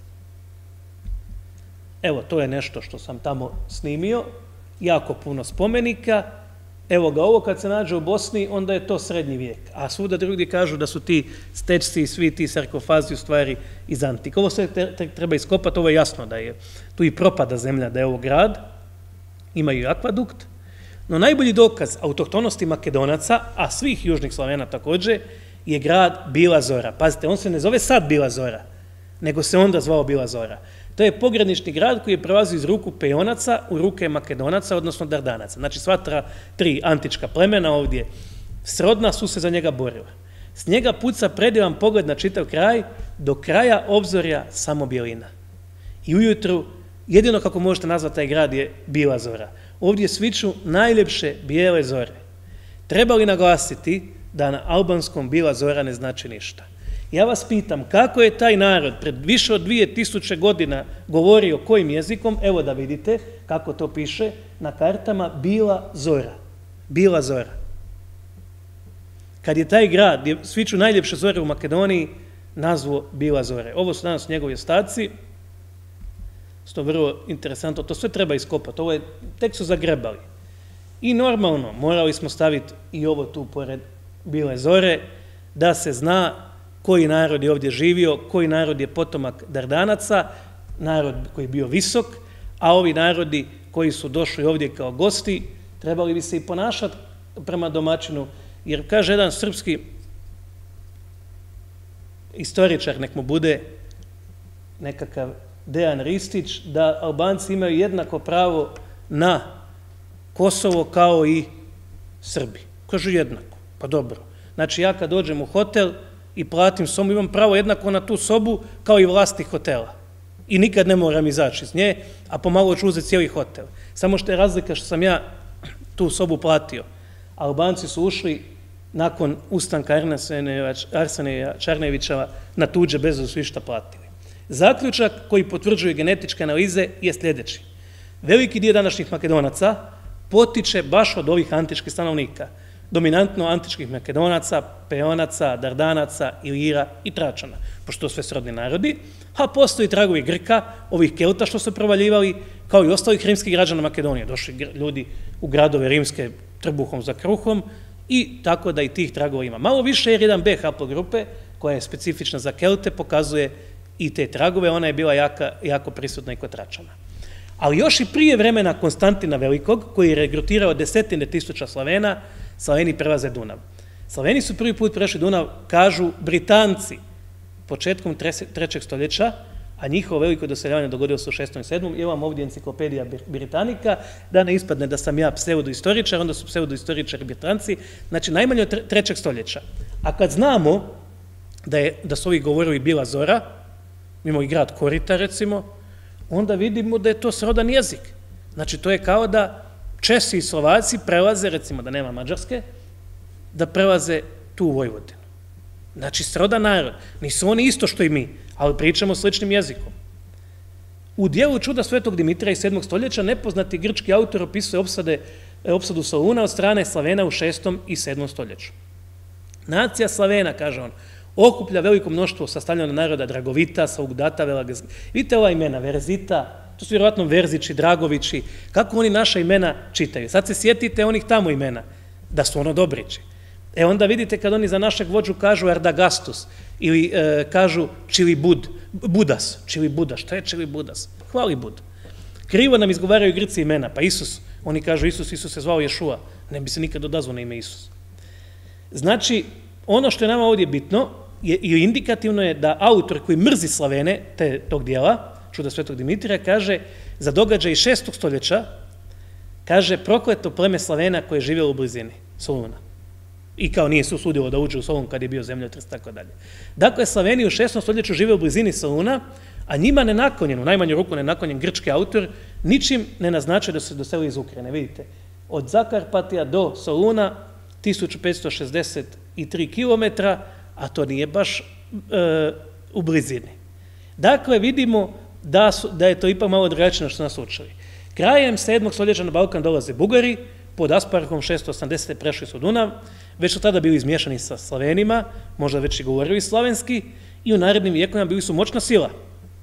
Evo, to je nešto što sam tamo snimio, jako puno spomenika. Evo ga, ovo kad se nađe u Bosni, onda je to srednji vijek. A svuda drugdje kažu da su ti stečci i svi ti sarkofazi u stvari iz antike. Ovo sve treba iskopati, ovo je jasno da je tu i propada zemlja, da je ovo grad, imaju i akvadukt. No najbolji dokaz autohtonosti Makedonaca, a svih južnih Slavena također, je grad Bila Zora. Pazite, on se ne zove sad Bila Zora, nego se onda zvao Bila Zora. To je pogranični grad koji je prelazio iz ruku Pejonaca u ruke Makedonaca, odnosno Dardanaca. Znači, sva tri antička plemena ovdje srodna su se za njega borila. S njega puca predivan pogled na čitav kraj, do kraja obzorja samo bjelina. I ujutru, jedino kako možete nazvati taj grad je Bila Zora. Ovdje sviču najljepše bijele zore. Treba li naglasiti da na albanskom Bila Zora ne znači ništa? Ja vas pitam, kako je taj narod pred više od dvije tisuće godina govorio kojim jezikom? Evo da vidite kako to piše na kartama Bila Zora. Bila Zora. Kad je taj grad, gdje sviču najljepše zore u Makedoniji, nazvao Bila Zore. Ovo su danas njegovi ostaci. To je vrlo interesantno. To sve treba iskopati. Ovo je, tek su zagrebali. I normalno, morali smo staviti i ovo tu pored Bile Zore, da se zna koji narod je ovdje živio, koji narod je potomak Dardanaca, narod koji je bio visok, a ovi narodi koji su došli ovdje kao gosti, trebali bi se i ponašati prema domaćinu, jer kaže jedan srpski istoričar, nek mu bude nekakav Dejan Ristić, da Albanci imaju jednako pravo na Kosovo kao i Srbi. Kažu jednako, pa dobro. Znači ja kad dođem u hotel i platim sobu, imam pravo jednako na tu sobu kao i vlasnik hotela. I nikad ne moram izaći iz nje, a pomalo ću uzeti cijeli hotel. Samo što je razlika što sam ja tu sobu platio. Albanci su ušli nakon ustanka Arsenija Čarnevića na tuđe bez da su išta platili. Zaključak koji potvrđuje genetičke analize je sljedeći. Veliki dio današnjih Makedonaca potiče baš od ovih antičkih stanovnika. Dominantno antičkih Makedonaca, Pejonaca, Dardanaca, Ilira i Tračana, pošto to sve srodni narodi, a postoji tragovi Grka, ovih Kelta što su provaljivali, kao i ostalih rimskih građana Makedonije. Došli ljudi u gradove rimske trbuhom za kruhom i tako da i tih tragova ima. Malo više jer jedan be haplogrupe, koja je specifična za Kelte, pokazuje i te tragove, ona je bila jaka, jako prisutna i kod Tračana. Ali još i prije vremena Konstantina Velikog, koji je regrutirao desetine tisuća Slavena, Slaveni prelaze Dunav. Slaveni su prvi put prešli Dunav, kažu Britanci, početkom trećeg stoljeća, a njihovo veliko doseljavanje dogodilo se u šestom i sedmom. I imam ovdje enciklopedija Britanika, da ne ispadne da sam ja pseudoistoričar, onda su pseudoistoričari Britanci, znači najmanje od trećeg stoljeća. A kad znamo da, je, da su ovi govorili Bila Zora, imamo i grad Korita recimo, onda vidimo da je to srodan jezik. Znači to je kao da Česi i Slovaci prelaze, recimo da nema Mađarske, da prelaze tu u Vojvodinu. Znači srodan narod. Nisu oni isto što i mi, ali pričamo sličnim jezikom. U dijelu Čuda Svetog Dimitrija iz sedmog stoljeća nepoznati grčki autor opisuje opsade, opsadu Soluna od strane Slavena u šestom i sedmom stoljeću. Nacija Slavena, kaže on, okuplja veliko mnoštvo sastavljeno naroda Dragovita, Saugdata, Velagez. Vidite ova imena, Verzita, to su vjerovatno Verzići, Dragovići, kako oni naša imena čitaju. Sad se sjetite onih tamo imena, da su ono Dobrići. E onda vidite kad oni za našeg vođu kažu Ardagastus ili e, kažu Čilibud, Budas, Čilibuda, šta je Čilibudas? Hvali Bud. Krivo nam izgovaraju Grci imena, pa Isus, oni kažu Isus, Isus se zvao Ješua, ne bi se nikad odazvao na ime Isus. Znači, ono što je nama ovdje bitno je, i indikativno je da autor koji mrzi Slavene, te, tog dijela, Čuda svetog Dimitrija, kaže za događaj iz šestog stoljeća, kaže prokleto pleme Slavena koje je živjelo u blizini Soluna. I kao nije se usudilo da uđe u Solun kad je bio zemljotres, tako dalje. Dakle, Slaveni u šestom stoljeću žive u blizini Soluna, a njima nenaklonjen, u najmanju ruku nenaklonjen grčki autor, ničim ne naznačuje da su se doselili iz Ukrajine. Vidite, od Zakarpatija do Soluna tisuću petsto šezdeset tri kilometra, a to nije baš e, u blizini. Dakle, vidimo da, su, da je to ipak malo drugačije što nas učili. Krajem sedmog stoljeća na Balkan dolaze Bugari, pod Asparhom šesto osamdesete prešli su Dunav, već su tada bili izmiješani sa Slavenima, možda već i govorili slavenski, i u narednim vijekovima bili su moćna sila,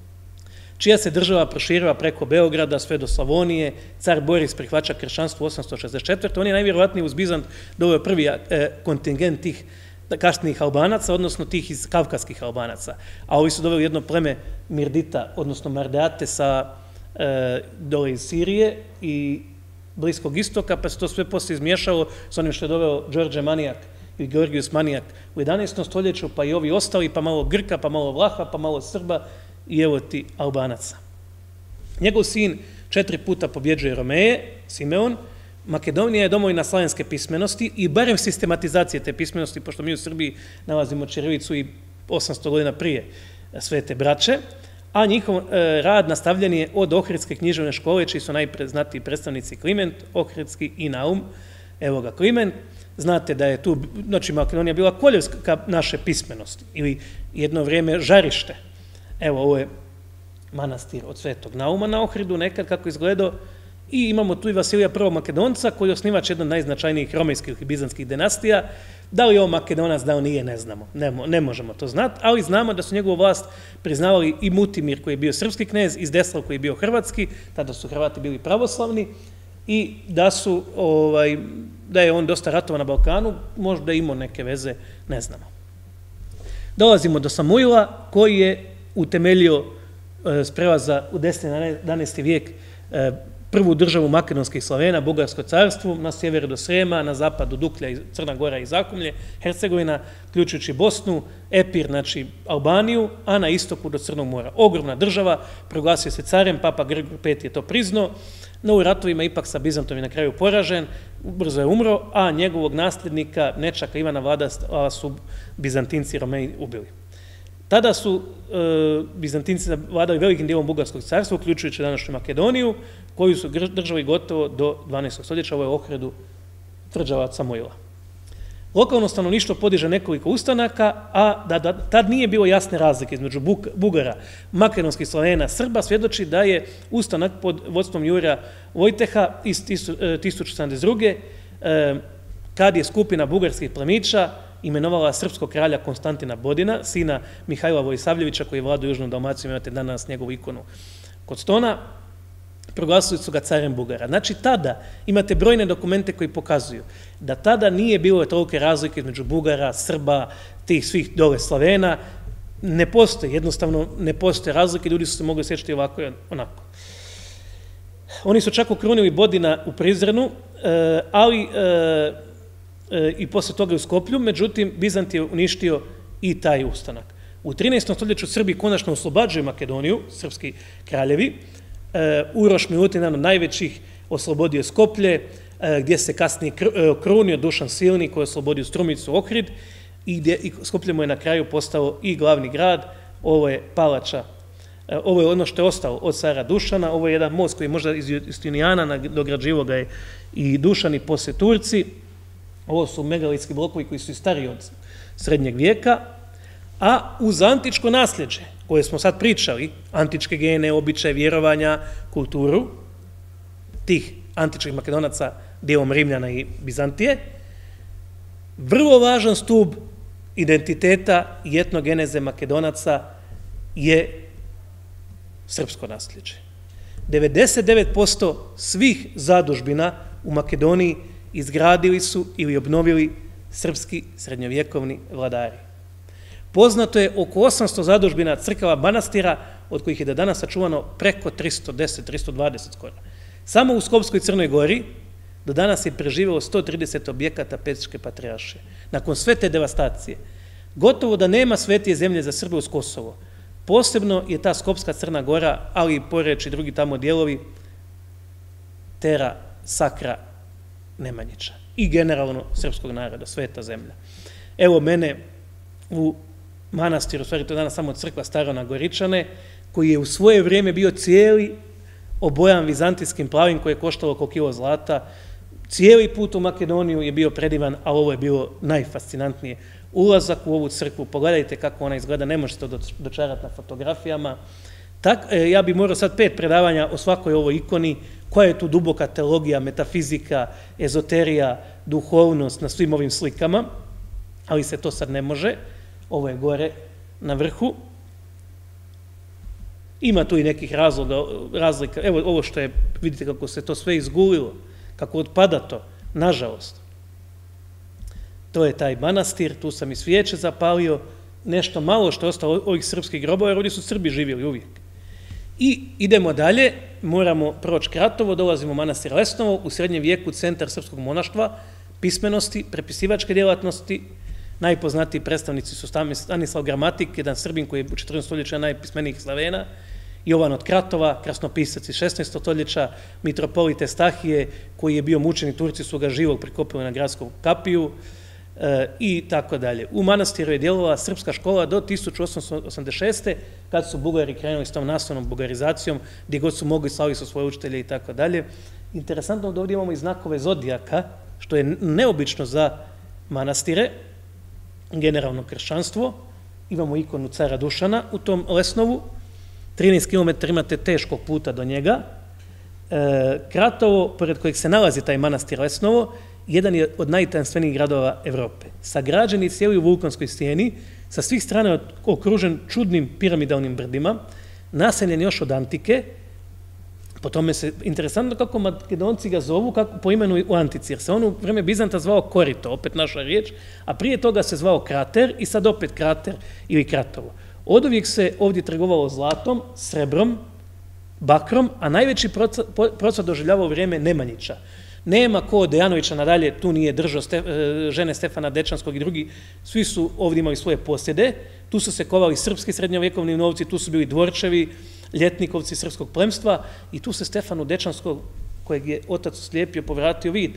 čija se država proširila preko Beograda sve do Slavonije. Car Boris prihvaća kršćanstvo u osamsto šezdeset četvrtoj On je najvjerovatniji uz Bizant doveo prvi e, kontingent tih kasnijih Albanaca, odnosno tih iz kavkaskih Albanaca. A ovi su doveli jedno pleme Mirdita, odnosno Mardeate sa e, dole iz Sirije i Bliskog istoka, pa se to sve poslije izmiješalo s onim što je doveo Đorđe Manijak i Georgijus Manijak u jedanaestom stoljeću, pa i ovi ostali, pa malo Grka, pa malo Vlaha, pa malo Srba i evo ti Albanaca. Njegov sin četiri puta pobjeđuje Romeje, Simeon. Makedonija je domovina slavenske pismenosti i barem sistematizacije te pismenosti, pošto mi u Srbiji nalazimo ćirilicu i osamsto godina prije Svete braće, a njihov e, rad nastavljen je od Ohridske književne škole, čiji su najpreznatiji predstavnici Kliment, Ohridski i Naum. Evo ga Kliment. Znate da je tu, znači Makedonija bila koljevska naše pismenosti ili jedno vrijeme žarište. Evo, ovo je manastir od Svetog Nauma na Ohridu, nekad kako izgledao, i imamo tu i Vasilija prvog Makedonca, koji je osnivač jedna od najznačajnijih romejskih i bizantskih dinastija. Da li je ovo Makedonac, da li nije, ne znamo, ne, ne možemo to znati, ali znamo da su njegovu vlast priznavali i Mutimir, koji je bio srpski knez, i Zdeslav, koji je bio hrvatski, tada su Hrvati bili pravoslavni, i da su, ovaj, da je on dosta ratovao na Balkanu, možda imao neke veze, ne znamo. Dolazimo do Samuila, koji je utemeljio e, s prelaza u deseti jedanaesti vijek e, prvu državu makedonskih Slavena, Bugarsko carstvo, na sjeveru do Srema, na zapadu Duklja, Crna Gora i Zakumlje, Hercegovina, ključujući Bosnu, Epir, znači Albaniju, a na istoku do Crnog mora. Ogromna država, proglasio se carem, Papa Grigor peti je to priznao, no u ratovima ipak sa Bizantom je na kraju poražen, brzo je umro, a njegovog nasljednika, nečaka Ivana Vlada, su Bizantinci Romeji ubili. Tada su e, Bizantinci vladali velikim dijelom Bugarskog carstva, uključujući današnju Makedoniju, koju su držali gotovo do dvanaestog stoljeća, ovo je Ohridu tvrđava Samuila. Lokalno stanovništvo podiže nekoliko ustanaka, a da, da tad nije bilo jasne razlike između Bugara, makedonskih Slavena, Srba, svjedoči da je ustanak pod vodstvom Jurija Vojteha iz tisuću sedamdeset druge kad je skupina bugarskih plemića imenovala srpskog kralja Konstantina Bodina, sina Mihajla Vojsavljevića, koji je vladao Južnom Dalmacijom, imate danas njegovu ikonu kod Stona, proglasili su ga carem Bugara. Znači, tada imate brojne dokumente koji pokazuju da tada nije bilo tolike razlike između Bugara, Srba, tih svih dole Slavena. Ne postoje, jednostavno ne postoje razlike, ljudi su se mogli sjećati ovako i onako. Oni su čak okrunili Bodina u Prizrenu, ali i posle toga u Skoplju, međutim, Bizant je uništio i taj ustanak. U trinaestom stoljeću Srbi konačno oslobađaju Makedoniju, srpski kraljevi. Uroš Milutin, jedan od najvećih, oslobodio Skoplje, gdje se kasnije krunio Dušan Silni, koji je oslobodio Strumicu, Ohrid, i gdje Skoplje mu je na kraju postao i glavni grad. Ovo je palača, ovo je ono što je ostalo od cara Dušana, ovo je jedan most koji je možda iz Justinijana, dograđivo ga je i Dušan i poslije Turci. Ovo su megalitski blokovi koji su i stariji od srednjeg vijeka, a uz antičko nasljeđe, koje smo sad pričali, antičke gene, običaje, vjerovanja, kulturu, tih antičkih Makedonaca, dijelom Rimljana i Bizantije, vrlo važan stub identiteta i etnogeneze Makedonaca je srpsko nasljeđe. devedeset devet posto svih zadužbina u Makedoniji izgradili su ili obnovili srpski srednjovjekovni vladari. Poznato je oko osamsto zadužbina, crkava, manastira, od kojih je do danas sačuvano preko tristo deset, tristo dvadeset skoro. Samo u Skopskoj Crnoj Gori do danas je preživelo sto trideset objekata Pećke patrijaršije. Nakon sve te devastacije, gotovo da nema svetije zemlje za Srbe uz Kosovo. Posebno je ta Skopska Crna Gora, ali i Poreč i drugi tamo dijelovi, tera sakra Nemanjića i generalno srpskog naroda, sveta zemlja. Evo mene u manastiru, u stvari to je danas samo crkva Staro na Goričane, koji je u svoje vrijeme bio cijeli obojan vizantijskim plavim koje je koštalo oko kilo zlata. Cijeli put u Makedoniju je bio predivan, ali ovo je bilo najfascinantnije. Ulazak u ovu crkvu, pogledajte kako ona izgleda, ne možete to dočarati na fotografijama. Ja bih morao sad pet predavanja o svakoj ovoj ikoni, koja je tu duboka teologija, metafizika, ezoterija, duhovnost na svim ovim slikama, ali se to sad ne može. Ovo je gore na vrhu. Ima tu i nekih razloga, razlika. Evo ovo što je, vidite kako se to sve izgulilo, kako odpada to, nažalost. To je taj manastir, tu sam i svijeće zapalio, nešto malo što je ostalo ovih srpskih grobova, jer ovdje su Srbi živjeli uvijek. I idemo dalje, moramo proći Kratovo, dolazimo u manastir Lesnovo, u srednjem vijeku centar srpskog monaštva, pismenosti, prepisivačke djelatnosti. Najpoznatiji predstavnici su Stanislav Gramatik, jedan Srbin koji je u četrnaestom stoljeću jedan najpismenijih Slavena, Jovan od Kratova, krasnopisac iz šesnaestog stoljeća, mitropolit Estahije, koji je bio mučeni, Turci su ga živog prikopili na gradskom kapiju i tako dalje. U manastiru je djelovala srpska škola do tisuću osamsto osamdeset šeste. kad su Bugari krenuli s tom nastavnom bugarizacijom, gdje god su mogli slali su svoje učitelje i tako dalje. Interesantno da ovdje imamo i znakove zodijaka, što je neobično za manastire, generalno kršćanstvo. Imamo ikonu cara Dušana u tom Lesnovu, trinaest kilometara imate teškog puta do njega. Kratovo, pored kojeg se nalazi taj manastir Lesnovo, jedan je od najtajanstvenijih gradova Evrope. Sagrađeni cijeli u vulkanskoj stijeni, sa svih strana okružen čudnim piramidalnim brdima, naseljen još od antike. Po tome se interesantno kako Makedonci ga zovu kako po imenu u antici, jer se on u vreme Bizanta zvao Korito, opet naša riječ, a prije toga se zvao Krater i sad opet Krater ili Kratovo. Od uvijek se ovdje trgovalo zlatom, srebrom, bakrom, a najveći procvat doživljavao u vrijeme Nemanjića. Nema ko od Dejanovića nadalje, tu nije držao žene Stefana Dečanskog i drugi, svi su ovdje imali svoje posjede, tu su se kovali srpski srednjovjekovni novci, tu su bili dvorčevi, ljetnikovci srpskog plemstva i tu se Stefanu Dečanskog, kojeg je otac slijepio, povratio vid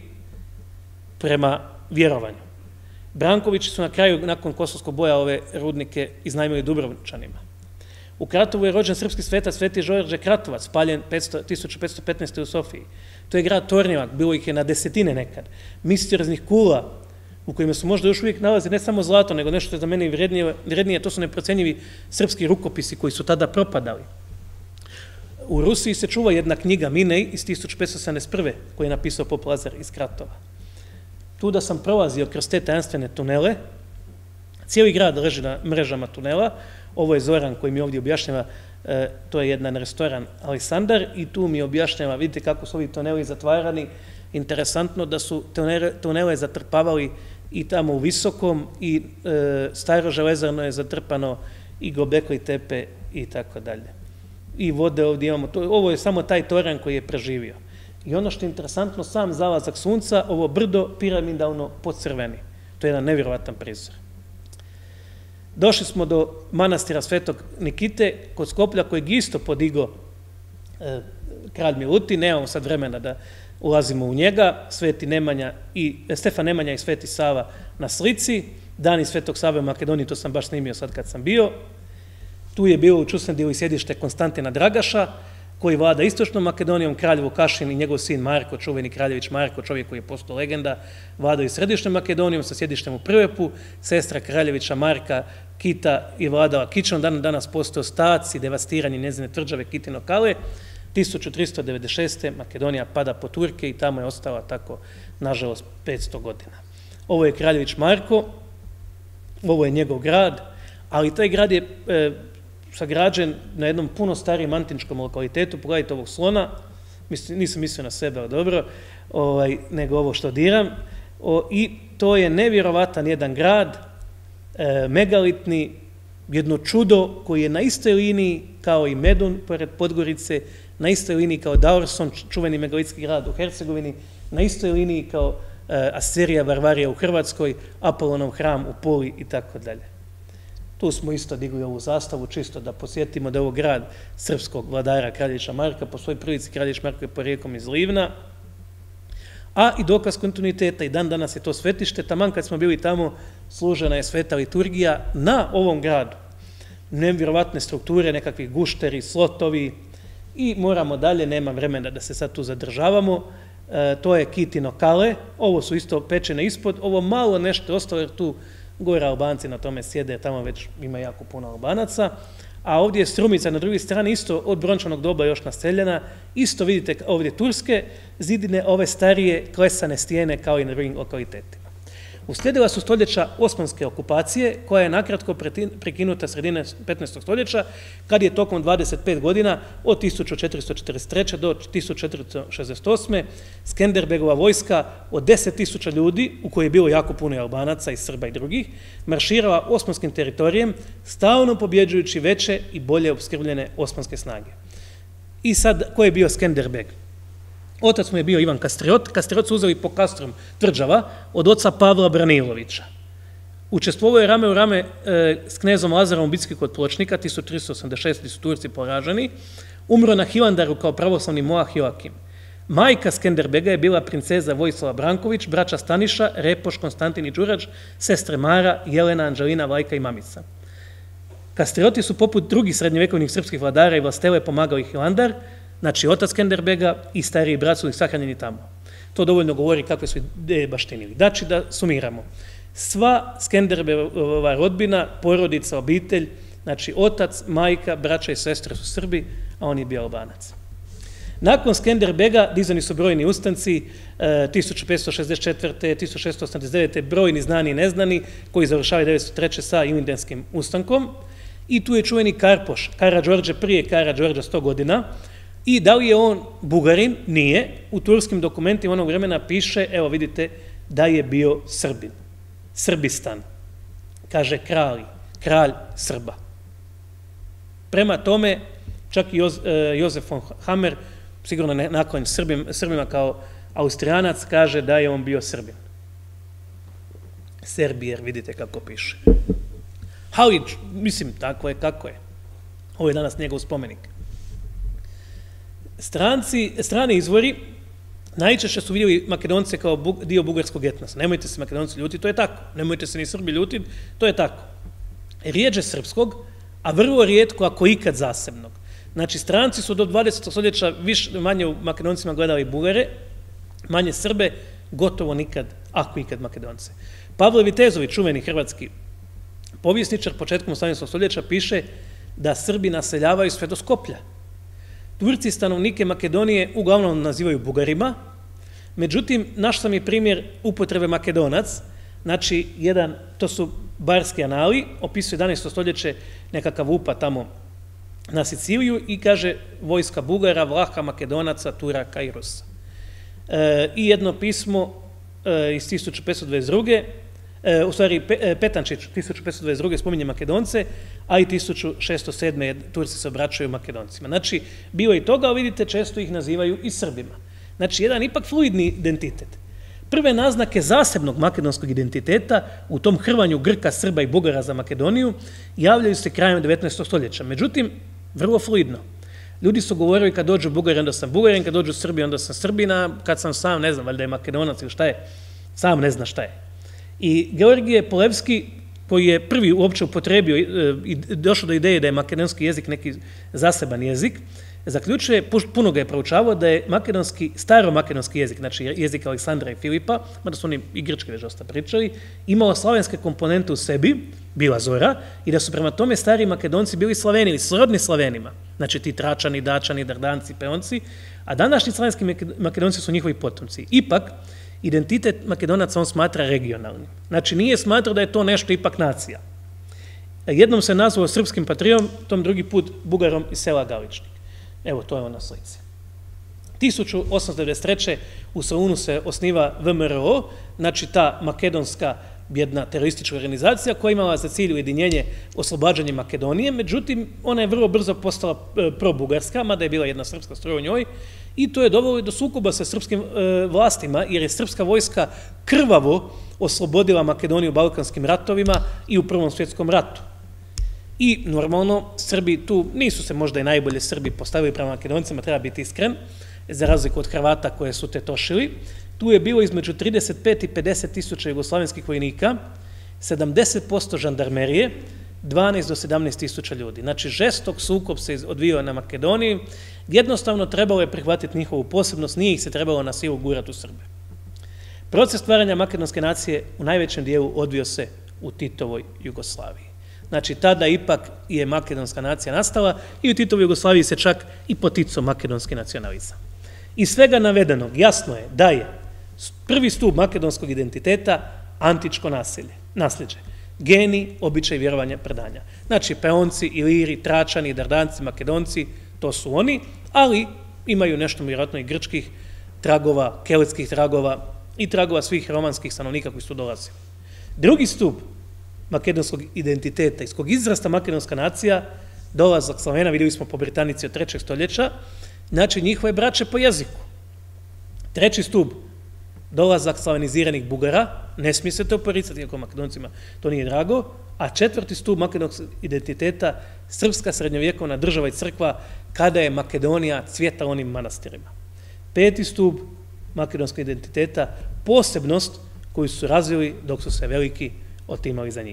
prema vjerovanju. Brankovići su na kraju, nakon Kosovskog boja, ove rudnike iznajmili Dubrovčanima. U Kratovu je rođen srpski svetac Sveti Đorđe Kratovac, spaljen tisuću petsto petnaeste. u Sofiji. To je grad Tornjevak, bilo ih je na desetine nekad. Misterioznih kula, u kojima su možda još uvijek nalazi ne samo zlato, nego nešto za mene vrednije, to su neprocenjivi srpski rukopisi koji su tada propadali. U Rusiji se čuva jedna knjiga Minej iz tisuću petsto sedamdeset prve. koju je napisao Pop Lazar iz Kratova. Tu da sam prolazio kroz te tajanstvene tunele, cijeli grad leži na mrežama tunela. Ovo je Zoran koji mi ovdje objašnjava, to je jedan restoran Alisandar i tu mi objašnjava, vidite kako su ovi tuneli zatvarani, interesantno da su tunele zatrpavali i tamo u Visokom i Staro železarno je zatrpano i Gobekli Tepe i tako dalje. I vode ovdje imamo, ovo je samo taj toranj koji je preživio. I ono što je interesantno, sam zalazak sunca, ovo brdo piramidalno pocrveni. To je jedan nevjerovatan prizor. Došli smo do manastira Svetog Nikite kod Skoplja, kojeg isto podigo kralj Milutin. Nemamo sad vremena da ulazimo u njega. Sveti Nemanja i Stefan Nemanja i Sveti Sava na slici. Dani Svetog Save u Makedoniji, to sam baš snimio sad kad sam bio. Tu je bilo u Čusendili sjedište Konstantina Dragaša, koji vlada istočnom Makedonijom, kralj Vukašin i njegov sin Marko, čuveni kraljević Marko, čovjek koji je postao legenda, vladaju središnjom Makedonijom sa sjedištem u Prvepu, sestra kraljevića Marka Kita je vladala Kičom, dan danas postoje ostaci, devastiranje njezine tvrđave Kitino Kale. tisuću tristo devedeset šeste. Makedonija pada po Turke i tamo je ostala tako, nažalost, petsto godina. Ovo je kraljević Marko, ovo je njegov grad, ali taj grad je sagrađen na jednom puno starijem antičkom lokalitetu. Pogledajte ovog slona, nisam mislio na sebe, ali dobro, nego ovo što diram. I to je nevjerovatan jedan grad, megalitni, jedno čudo koji je na istoj liniji kao i Medun pored Podgorice, na istoj liniji kao Daorson, čuveni megalitski grad u Hercegovini, na istoj liniji kao Asirija, Varvarija u Hrvatskoj, Apolonov hram u Puli i tako dalje. Tu smo isto digli ovu zastavu, čisto da posjetimo da je ovo grad srpskog vladara Kraljića Marka, po svojoj prilici Kraljić Marko je porijeklom iz Livna, a i dokaz kontinuiteta, i dan danas je to svetište, taman kad smo bili tamo, služena je sveta liturgija na ovom gradu. Nevjerovatne strukture, nekakvi gušteri, slotovi, i moramo dalje, nema vremena da se sad tu zadržavamo. E, to je Kitino kale, ovo su isto pečene ispod, ovo malo nešto ostalo, jer tu gore Albanci na tome sjede, tamo već ima jako puno Albanaca, a ovdje je Strumica na drugoj strani, isto od brončanog doba još naseljena, isto vidite ovdje turske zidine, ove starije klesane stijene kao i na drugim lokalitetima. Uslijedila su stoljeća osmanske okupacije, koja je nakratko prekinuta sredine petnaestog stoljeća, kad je tokom dvadeset pet godina, od tisuću četiristo četrdeset treće do tisuću četiristo šezdeset osme Skenderbegova vojska od deset tisuća ljudi, u kojoj je bilo jako puno Albanaca i Srba i drugih, marširala osmanskim teritorijem, stalno pobjeđujući veće i bolje opskrbljene osmanske snage. I sad, ko je bio Skenderbeg? Otac mu je bio Ivan Kastriot, Kastriot su uzeli po Kastrom tvrđava od oca Pavla Branilovića. Učestvovao je rame u rame e, s knezom Lazarom Bitski kod Pločnika, tisuću tristo osamdeset šeste su Turci poraženi, umro na Hilandaru kao pravoslavni moah Joakim. Majka Skenderbega je bila princeza Vojislava Branković, braća Staniša, Repoš, Konstantin i Đurađ, sestre Mara, Jelena, Anđelina, Vlajka i Mamica. Kastrioti su poput drugih srednjevjekovnih srpskih vladara i vlastele pomagali Hilandar, znači otac Skenderbega i stariji brat su ih sahranjeni tamo. To dovoljno govori kakve su ideje baštinili. Znači da sumiramo. Sva Skenderbegova rodbina, porodica, obitelj, znači otac, majka, braća i sestre su Srbi, a on je bio Albanac. Nakon Skenderbega dizani su brojni ustanci, tisuću petsto šezdeset četvrte. tisuću šesto osamdeset devete. brojni znani i neznani, koji završavaju devetsto treće. sa Ilindenskim ustankom. I tu je čuveni Karpoš, Karađorđe prije Karađorđa sto godina. I da li je on Bugarin? Nije. U turskim dokumentima onog vremena piše, evo vidite, da je bio Srbin. Srbistan. Kaže kralj, kralj Srba. Prema tome, čak i Jozef von Hammer, sigurno naklonjen Srbima kao Austrijanac, kaže da je on bio Srbin. Serbijer, vidite kako piše. Ali, mislim, tako je kako je. Ovo je danas njegov spomenik. Stranci, strani izvori najčešće su vidjeli Makedonce kao dio bugarskog etnosa. Nemojte se Makedonci ljutiti, to je tako. Nemojte se ni Srbi ljutiti, to je tako. Rijeđe srpskog, a vrlo rijetko ako ikad zasebnog. Znači, stranci su do dvadesetog stoljeća više, manje u Makedoncima gledali Bugare, manje Srbe, gotovo nikad, ako ikad Makedonce. Pavle Vitezović, čuveni hrvatski povjesničar, početkom osamnaestog stoljeća piše da Srbi naseljavaju sve do Skoplja. Turci stanovnike Makedonije uglavnom nazivaju Bugarima, međutim, naš sam je primjer upotrebe Makedonac, znači, jedan, to su barski anali, opisuje jedanaesto stoljeće nekakav upad tamo na Siciliju i kaže vojska Bugara, Vlaha, Makedonaca, Turaka i Rusa. E, I jedno pismo e, iz tisuću petsto dvadeset druge. E, u stvari, Pe, Petančić tisuću petsto dvadeset druge spominje Makedonce, a i tisuću šesto sedme. Turci se obraćaju Makedoncima. Znači, bilo i toga, ali vidite, često ih nazivaju i Srbima. Znači, jedan ipak fluidni identitet. Prve naznake zasebnog makedonskog identiteta u tom hrvanju Grka, Srba i Bugara za Makedoniju javljaju se krajem devetnaestog stoljeća. Međutim, vrlo fluidno. Ljudi su govorili kad dođu Bugari, onda sam Bugarin, kad dođu Srbi, onda sam Srbina, kad sam sam, ne znam, valjda je Makedonac ili šta je, sam ne zna šta je. I Georgije Polevski, koji je prvi uopće upotrebio i došao do ideje da je makedonski jezik neki zaseban jezik, zaključuje, puno ga je proučavao, da je makedonski, staro-makedonski jezik, znači jezik Aleksandra i Filipa, mada su oni i grčki već dosta pričali, imao slavenske komponente u sebi, bila Zora, i da su prema tome stari Makedonci bili Slaveni, ili srodni Slavenima, znači ti Tračani, Dačani, Dardanci, Peonci, a današnji slavenski Makedonci su njihovi potomci. Ipak, identitet Makedonaca on smatra regionalnim. Znači, nije smatrao da je to nešto ipak nacija. Jednom se nazvao srpskim patrijom, tom drugi put Bugarom iz sela Galičnik. Evo, to je on na slici. tisuću osamsto devedeset treće. u Solunu se osniva V M R O, znači ta makedonska jedna teroristička organizacija koja imala za cilj ujedinjenje oslobađanje Makedonije, međutim, ona je vrlo brzo postala pro-bugarska, mada je bila jedna srpska struja u njoj, i to je dovelo do sukoba sa srpskim vlastima, jer je srpska vojska krvavo oslobodila Makedoniju u Balkanskim ratovima i u Prvom svjetskom ratu. I normalno, Srbi tu nisu se možda i najbolje Srbi postavili prema Makedoncima, treba biti iskren, za razliku od Hrvata koje su tetošili. Tu je bilo između trideset pet i pedeset tisuća jugoslavenskih vojnika, sedamdeset posto žandarmerije, dvanaest do sedamnaest tisuća ljudi. Znači, žestok sukob se odvijao na Makedoniji, jednostavno trebalo je prihvatiti njihovu posebnost, nije ih se trebalo na silu gurati u Srbe. Proces stvaranja makedonske nacije u najvećem dijelu odvio se u Titovoj Jugoslaviji. Znači, tada ipak je makedonska nacija nastala i u Titovoj Jugoslaviji se čak i poticao makedonski nacionalizam. Iz svega navedenog jasno je da je prvi stup makedonskog identiteta antičko nasilje, nasljeđe, geni, običaj, vjerovanja, predanja. Znači, Peonci, Iliri, Tračani, Dardanci, Makedonci, to su oni, ali imaju nešto vjerojatno i grčkih tragova, keltskih tragova i tragova svih romanskih stanovnika koji su dolazili. Drugi stup makedonskog identiteta, iz kog izrasta makedonska nacija, dolazak Slavena, vidjeli smo po Britanici od trećeg stoljeća, znači njihove braće po jeziku. Treći stup, dolazak slaveniziranih Bugara, ne smije se to poricati, iako Makedoncima to nije drago, a četvrti stup makedonskog identiteta, srpska srednjovjekovna država i crkva, kada je Makedonija cvjetala onim manastirima. Peti stup makedonskog identiteta, posebnost koju su razvili dok su se veliki otimali za njih.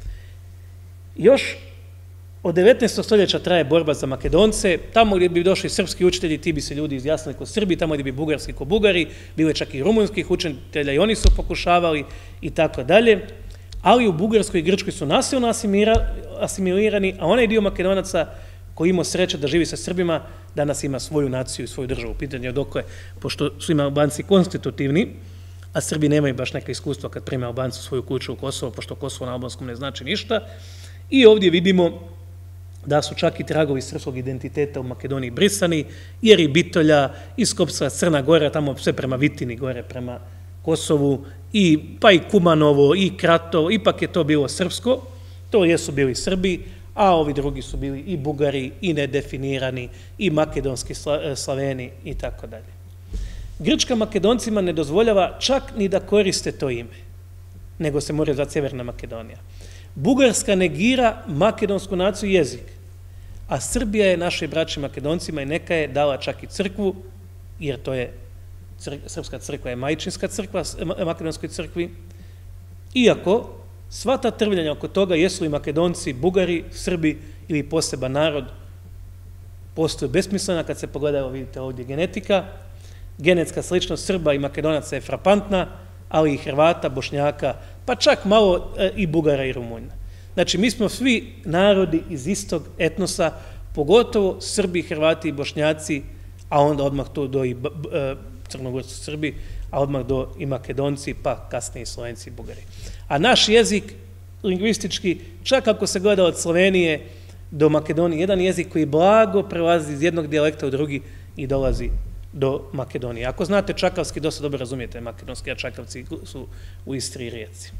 Još od devetnaestog stoljeća traje borba za Makedonce, tamo gdje bi došli srpski učitelji, ti bi se ljudi izjasnili ko Srbi, tamo gdje bi bugarski ko Bugari, bile čak i rumunskih učitelja i oni su pokušavali i tako dalje, ali u Bugarskoj i Grčkoj su nasilno asimilirani, a onaj dio Makedonaca koji imao sreće da živi sa Srbima, danas ima svoju naciju i svoju državu. Pitanje je dokle, pošto su ima Albanci konstitutivni, a Srbi nemaju baš neka iskustva kad prime Albancu svoju kuću u Kosovo, pošto Kosovo na albanskom ne znači ništa. I ovdje vidimo da su čak i tragovi srpskog identiteta u Makedoniji brisani, jer i Bitolja, i Skopska, Crna Gora, tamo sve prema Vitini gore, prema Kosovu, i, pa i Kumanovo, i Kratovo, ipak je to bilo srpsko, to jesu bili Srbi, a ovi drugi su bili i Bugari, i nedefinirani, i makedonski Slaveni, i tako dalje. Grčka Makedoncima ne dozvoljava čak ni da koriste to ime, nego se mora zvati Sjeverna Makedonija. Bugarska negira makedonsku naciju i jezik, a Srbija je našoj braći Makedoncima i neka je dala čak i crkvu, jer to je, srpska crkva je majčinska crkva makedonskoj crkvi, iako sva ta trvljanja oko toga jesu li Makedonci, Bugari, Srbi ili poseban narod, postoje besmislena kad se pogleda, evo vidite ovdje genetika, genetska sličnost Srba i Makedonaca je frapantna, ali i Hrvata, Bošnjaka, pa čak malo i Bugara i Rumunja. Znači, mi smo svi narodi iz istog etnosa, pogotovo Srbi, Hrvati i Bošnjaci, a onda odmah to do i Crnogorci Srbi, a odmah do i Makedonci, pa kasnije i Slovenci i Bugari. A naš jezik, lingvistički, čak ako se gleda od Slovenije do Makedonije, jedan jezik koji blago prelazi iz jednog dijalekta u drugi i dolazi do Makedonije. Ako znate čakavski, dosta dobro razumijete makedonski, a čakavci su u Istri i Rijeci.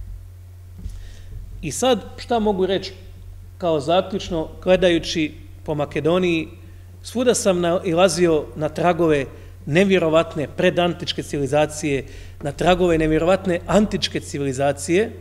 I sad, šta mogu reći kao zaključno, gledajući po Makedoniji, svuda sam nailazio na tragove nevjerovatne predantičke civilizacije, na tragove nevjerovatne antičke civilizacije,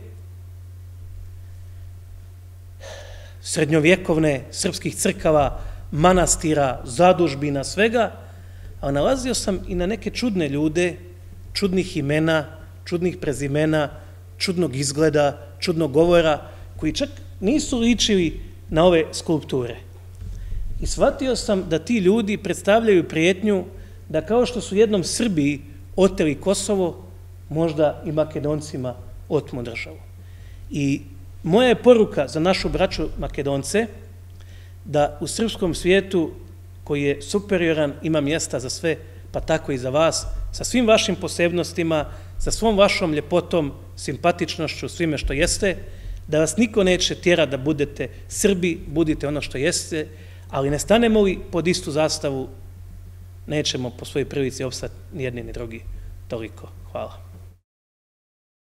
srednjovjekovne srpskih crkava, manastira, zadužbina, svega, a nalazio sam i na neke čudne ljude, čudnih imena, čudnih prezimena, čudnog izgleda, čudnog govora, koji čak nisu ličili na ove skulpture. I shvatio sam da ti ljudi predstavljaju prijetnju da kao što su jednom Srbiji oteli Kosovo, možda i Makedoncima otmu državu. I moja je poruka za našu braću Makedonce da u srpskom svijetu koji je superioran, ima mjesta za sve, pa tako i za vas, sa svim vašim posebnostima, sa svom vašom ljepotom, simpatičnošću, svime što jeste, da vas niko neće tjerati da budete Srbi, budite ono što jeste, ali ne stanemo li pod istu zastavu, nećemo po svojoj prilici opstati ni jedni ni drugi. Toliko. Hvala.